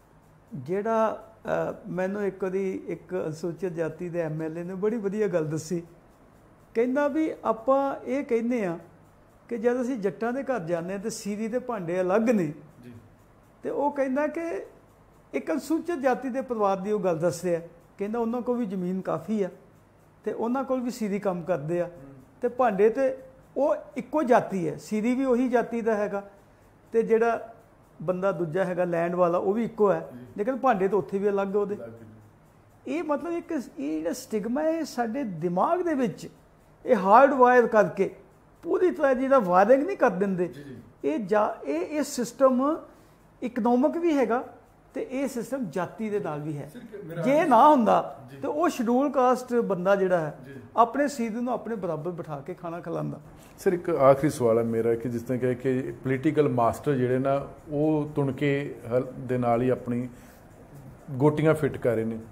ਜਿਹੜਾ ਮੈਨੂੰ ਇੱਕ ਵਾਰੀ ਇੱਕ ਅਨੁਸੂਚਿਤ ਜਾਤੀ ਦੇ ਐਮ ਐਲ ਏ ਨੇ ਬੜੀ ਵਧੀਆ ਗੱਲ ਦੱਸੀ। ਕਹਿੰਦਾ ਵੀ ਆਪਾਂ ਇਹ ਕਹਿੰਦੇ ਹਾਂ ਕਿ ਜਦ ਅਸੀਂ ਜੱਟਾਂ ਦੇ ਘਰ ਜਾਂਦੇ ਹਾਂ ਤਾਂ ਸੀਰੀ ਦੇ ਭਾਂਡੇ ਅਲੱਗ ਨੇ, ਤੇ ਉਹ ਕਹਿੰਦਾ ਕਿ ਇੱਕ ਅਨੁਸੂਚਿਤ ਜਾਤੀ ਦੇ ਪਰਿਵਾਰ ਦੀ ਉਹ ਗੱਲ ਦੱਸ ਰਿਹਾ। ਕਹਿੰਦਾ ਉਹਨਾਂ ਕੋਲ ਵੀ ਜ਼ਮੀਨ ਕਾਫੀ ਆ ਤੇ ਉਹਨਾਂ ਕੋਲ ਵੀ ਸੀਰੀ ਕੰਮ ਕਰਦੇ ਆ, ਤੇ ਭਾਂਡੇ ਤੇ ਉਹ ਇੱਕੋ ਜਾਤੀ ਹੈ, ਸੀਰੀ ਵੀ ਉਹੀ ਜਾਤੀ ਦਾ ਹੈਗਾ, ਤੇ ਜਿਹੜਾ ਬੰਦਾ ਦੂਜਾ ਹੈਗਾ ਲੈਂਡ ਵਾਲਾ ਉਹ ਵੀ ਇੱਕੋ ਹੈ, ਲੇਕਿਨ ਭਾਂਡੇ ਤਾਂ ਉੱਥੇ ਵੀ ਅਲੱਗ ਉਹਦੇ। ਇਹ ਮਤਲਬ ਇੱਕ ਇਹ ਜਿਹੜਾ ਸਟਿਗਮਾ ਹੈ ਸਾਡੇ ਦਿਮਾਗ ਦੇ ਵਿੱਚ ਇਹ ਹਾਰਡ ਵਾਇਰ ਕਰਕੇ ਪੂਰੀ ਤਰ੍ਹਾਂ ਜਿਹਦਾ ਵਾਇਰਿੰਗ ਨਹੀਂ ਕਰ ਦਿੰਦੇ। ਇਹ ਜਾ ਇਹ ਇਹ ਸਿਸਟਮ ਇਕਨੋਮਿਕ ਵੀ ਹੈਗਾ ਤੇ ਇਹ ਸਿਸਟਮ ਜਾਤੀ ਦੇ ਨਾਲ ਵੀ ਹੈ। ਜੇ ਨਾ ਹੁੰਦਾ ਤੇ ਉਹ ਸ਼ਡਿਊਲ ਕਾਸਟ ਬੰਦਾ ਜਿਹੜਾ ਹੈ ਆਪਣੇ ਸੀਧ ਨੂੰ ਆਪਣੇ ਬਰਾਬਰ ਬਿਠਾ ਕੇ ਖਾਣਾ ਖਿਲਾਉਂਦਾ। ਸਰ ਇੱਕ ਆਖਰੀ ਸਵਾਲ ਹੈ ਮੇਰਾ ਕਿ ਜਿਸ ਤਰ੍ਹਾਂ ਕਿ ਪੋਲੀਟੀਕਲ ਮਾਸਟਰ ਜਿਹੜੇ ਨਾ ਉਹ ਤੁਣਕੇ ਦੇ ਨਾਲ ਹੀ ਆਪਣੀ ਗੋਟੀਆਂ ਫਿੱਟ ਕਰ ਰਹੇ ਨੇ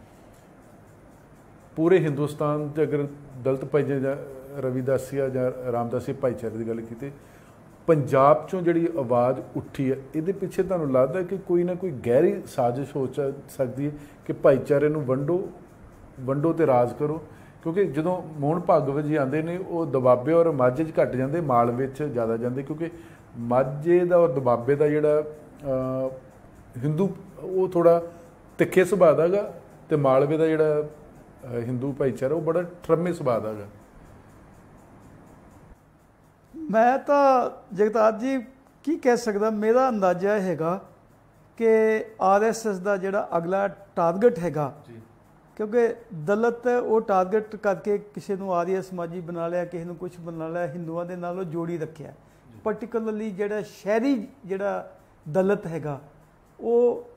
ਪੂਰੇ ਹਿੰਦੁਸਤਾਨ 'ਚ। ਅਗਰ ਦਲਿਤ ਭਾਈਚਾਰੇ ਜਾਂ ਰਵਿਦਾਸੀਆ ਜਾਂ ਰਾਮਦਾਸੀ ਭਾਈਚਾਰੇ ਦੀ ਗੱਲ ਕੀਤੀ, ਪੰਜਾਬ 'ਚੋਂ ਜਿਹੜੀ ਆਵਾਜ਼ ਉੱਠੀ ਹੈ, ਇਹਦੇ ਪਿੱਛੇ ਤੁਹਾਨੂੰ ਲੱਗਦਾ ਕਿ ਕੋਈ ਨਾ ਕੋਈ ਗਹਿਰੀ ਸਾਜ਼ਿਸ਼ ਹੋ ਸਕਦੀ ਹੈ ਕਿ ਭਾਈਚਾਰੇ ਨੂੰ ਵੰਡੋ ਵੰਡੋ ਤੇ ਰਾਜ ਕਰੋ? ਕਿਉਂਕਿ ਜਦੋਂ ਮੋਹਨ ਭਾਗਵਤ ਜੀ ਆਉਂਦੇ ਨੇ ਉਹ ਦੁਆਬੇ ਔਰ ਮਾਝੇ 'ਚ ਘੱਟ ਜਾਂਦੇ, ਮਾਲਵੇ 'ਚ ਜ਼ਿਆਦਾ ਜਾਂਦੇ, ਕਿਉਂਕਿ ਮਾਝੇ ਦਾ ਔਰ ਦੁਆਬੇ ਦਾ ਜਿਹੜਾ ਹਿੰਦੂ ਉਹ ਥੋੜ੍ਹਾ ਤਿੱਖੇ ਸੁਭਾਅ ਦਾ ਹੈਗਾ, ਅਤੇ ਮਾਲਵੇ ਦਾ ਜਿਹੜਾ ਹਿੰਦੂ ਭਾਈਚਾਰਾ ਉਹ ਬੜਾ ਠਰਮੇ ਸੁਭਾਅ ਦਾ ਹੈਗਾ। ਮੈਂ ਤਾਂ ਜਗਤਾਰ ਜੀ ਕੀ ਕਹਿ ਸਕਦਾ, ਮੇਰਾ ਅੰਦਾਜ਼ਾ ਹੈਗਾ ਕਿ ਆਰ ਐਸ ਐਸ ਦਾ ਜਿਹੜਾ ਅਗਲਾ ਟਾਰਗੇਟ ਹੈਗਾ, ਕਿਉਂਕਿ ਦਲਿਤ ਉਹ ਟਾਰਗੇਟ ਕਰਕੇ ਕਿਸੇ ਨੂੰ ਆਰੀਆ ਸਮਾਜੀ ਬਣਾ ਲਿਆ, ਕਿਸੇ ਨੂੰ ਕੁਛ ਬਣਾ ਲਿਆ, ਹਿੰਦੂਆਂ ਦੇ ਨਾਲ ਉਹ ਜੋੜੀ ਰੱਖਿਆ। ਪਰਟੀਕੂਲਰਲੀ ਜਿਹੜਾ ਸ਼ਹਿਰੀ ਜਿਹੜਾ ਦਲਿਤ ਹੈਗਾ ਉਹ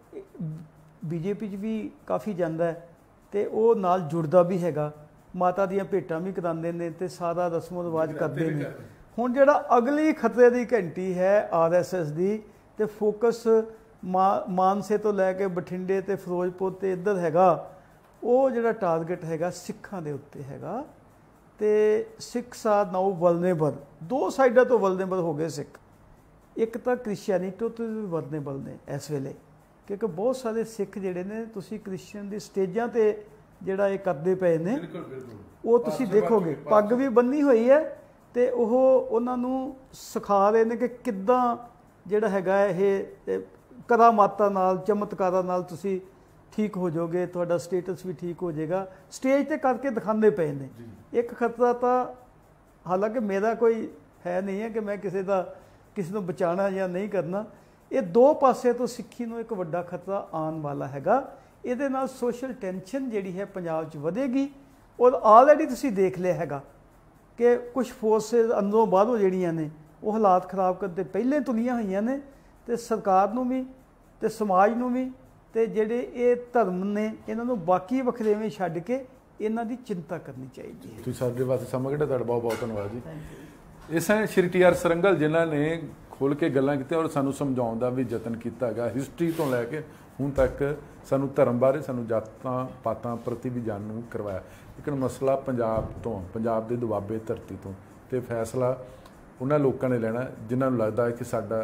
ਬੀਜੇਪੀ 'ਚ ਵੀ ਕਾਫੀ ਜਾਂਦਾ ਅਤੇ ਉਹ ਨਾਲ ਜੁੜਦਾ ਵੀ ਹੈਗਾ, ਮਾਤਾ ਦੀਆਂ ਭੇਟਾਂ ਵੀ ਕਰਾਉਂਦੇ ਨੇ ਅਤੇ ਸਾਰਾ ਰਸਮੋ ਰਿਵਾਜ ਕਰਦੇ ਨੇ। ਹੁਣ ਜਿਹੜਾ ਅਗਲੀ ਖਤਰੇ ਦੀ ਘੰਟੀ ਹੈ ਆਰ ਐਸ ਐਸ ਦੀ, ਅਤੇ ਫੋਕਸ ਮਾ ਮਾਨਸੇ ਤੋਂ ਲੈ ਕੇ ਬਠਿੰਡੇ ਅਤੇ ਫਿਰੋਜ਼ਪੁਰ ਅਤੇ ਇੱਧਰ ਹੈਗਾ, ਉਹ ਜਿਹੜਾ ਟਾਰਗੇਟ ਹੈਗਾ ਸਿੱਖਾਂ ਦੇ ਉੱਤੇ ਹੈਗਾ। ਅਤੇ ਸਿੱਖਸ ਆਰ ਨਾਓ ਵਲਨੇਬਲ, ਦੋ ਸਾਈਡਾਂ ਤੋਂ ਵਲਨੇਬਲ ਹੋ ਗਏ ਸਿੱਖ। ਇੱਕ ਤਾਂ ਕ੍ਰਿਸਚੈਨਿਟੀ ਤੋਂ ਵੀ ਵਲਨੇਬਲ ਨੇ ਇਸ ਵੇਲੇ, ਕਿਉਂਕਿ ਬਹੁਤ ਸਾਰੇ ਸਿੱਖ ਜਿਹੜੇ ਨੇ ਤੁਸੀਂ ਕ੍ਰਿਸਚਨ ਦੀ ਸਟੇਜਾਂ 'ਤੇ ਜਿਹੜਾ ਇਹ ਕਰਦੇ ਪਏ ਨੇ, ਉਹ ਤੁਸੀਂ ਦੇਖੋਗੇ ਪੱਗ ਵੀ ਬੰਨੀ ਹੋਈ ਹੈ ਅਤੇ ਉਹ ਉਹਨਾਂ ਨੂੰ ਸਿਖਾ ਰਹੇ ਨੇ ਕਿ ਕਿੱਦਾਂ ਜਿਹੜਾ ਹੈਗਾ ਇਹ ਕਰਾਮਾਤਾਂ ਨਾਲ, ਚਮਤਕਾਰਾਂ ਨਾਲ ਤੁਸੀਂ ਠੀਕ ਹੋ ਜਾਓਗੇ, ਤੁਹਾਡਾ ਸਟੇਟਸ ਵੀ ਠੀਕ ਹੋ ਜਾਏਗਾ, ਸਟੇਜ 'ਤੇ ਕਰਕੇ ਦਿਖਾਉਂਦੇ ਪਏ ਨੇ। ਇੱਕ ਖਤਰਾ ਤਾਂ ਹਾਲਾਂਕਿ ਮੇਰਾ ਕੋਈ ਹੈ ਨਹੀਂ ਹੈ ਕਿ ਮੈਂ ਕਿਸੇ ਦਾ ਕਿਸੇ ਨੂੰ ਬਚਾਉਣਾ ਜਾਂ ਨਹੀਂ ਕਰਨਾ, ਇਹ ਦੋ ਪਾਸੇ ਤੋਂ ਸਿੱਖੀ ਨੂੰ ਇੱਕ ਵੱਡਾ ਖਤਰਾ ਆਉਣ ਵਾਲਾ ਹੈਗਾ। ਇਹਦੇ ਨਾਲ ਸੋਸ਼ਲ ਟੈਂਸ਼ਨ ਜਿਹੜੀ ਹੈ ਪੰਜਾਬ 'ਚ ਵਧੇਗੀ, ਔਰ ਆਲਰੇਡੀ ਤੁਸੀਂ ਦੇਖ ਲਿਆ ਹੈਗਾ ਕਿ ਕੁਛ ਫੋਰਸਿਸ ਅੰਦਰੋਂ ਬਾਹਰੋਂ ਜਿਹੜੀਆਂ ਨੇ ਉਹ ਹਾਲਾਤ ਖਰਾਬ ਕਰਨ 'ਤੇ ਪਹਿਲੇ ਤੁਲੀਆਂ ਹੋਈਆਂ ਨੇ, ਅਤੇ ਸਰਕਾਰ ਨੂੰ ਵੀ ਅਤੇ ਸਮਾਜ ਨੂੰ ਵੀ, ਅਤੇ ਜਿਹੜੇ ਇਹ ਧਰਮ ਨੇ ਇਹਨਾਂ ਨੂੰ ਬਾਕੀ ਵਖਰੇਵੇਂ ਛੱਡ ਕੇ ਇਹਨਾਂ ਦੀ ਚਿੰਤਾ ਕਰਨੀ ਚਾਹੀਦੀ ਹੈ। ਤੁਸੀਂ ਸਾਡੇ ਵਾਸਤੇ ਸਮਾਂ ਕੱਢਿਆ, ਤੁਹਾਡਾ ਬਹੁਤ ਬਹੁਤ ਧੰਨਵਾਦ ਜੀ। ਇਸ ਹੈ ਸ਼੍ਰੀ ਟੀ ਆਰ ਸਰੰਗਲ ਜਿਨ੍ਹਾਂ ਨੇ ਖੋਲ੍ਹ ਕੇ ਗੱਲਾਂ ਕੀਤੀਆਂ ਔਰ ਸਾਨੂੰ ਸਮਝਾਉਣ ਦਾ ਵੀ ਯਤਨ ਕੀਤਾ ਹੈਗਾ, ਹਿਸਟਰੀ ਤੋਂ ਲੈ ਕੇ ਹੁਣ ਤੱਕ ਸਾਨੂੰ ਧਰਮ ਬਾਰੇ, ਸਾਨੂੰ ਜਾਤਾਂ ਪਾਤਾਂ ਪ੍ਰਤੀ ਵੀ ਜਾਣੂ ਕਰਵਾਇਆ। ਲੇਕਿਨ ਮਸਲਾ ਪੰਜਾਬ ਤੋਂ, ਪੰਜਾਬ ਦੇ ਦੁਆਬੇ ਧਰਤੀ ਤੋਂ, ਅਤੇ ਫੈਸਲਾ ਉਹਨਾਂ ਲੋਕਾਂ ਨੇ ਲੈਣਾ ਜਿਨ੍ਹਾਂ ਨੂੰ ਲੱਗਦਾ ਹੈ ਕਿ ਸਾਡਾ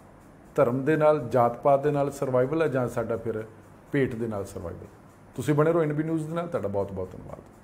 ਧਰਮ ਦੇ ਨਾਲ, ਜਾਤ ਪਾਤ ਦੇ ਨਾਲ ਸਰਵਾਈਵਲ ਹੈ ਜਾਂ ਸਾਡਾ ਫਿਰ ਭੇਟ ਦੇ ਨਾਲ ਸਰਵਾਈਵਲ। ਤੁਸੀਂ ਬਣੇ ਰਹੋ ਐਨ ਬੀ ਨਿਊਜ਼ ਦੇ ਨਾਲ। ਤੁਹਾਡਾ ਬਹੁਤ ਬਹੁਤ ਧੰਨਵਾਦ।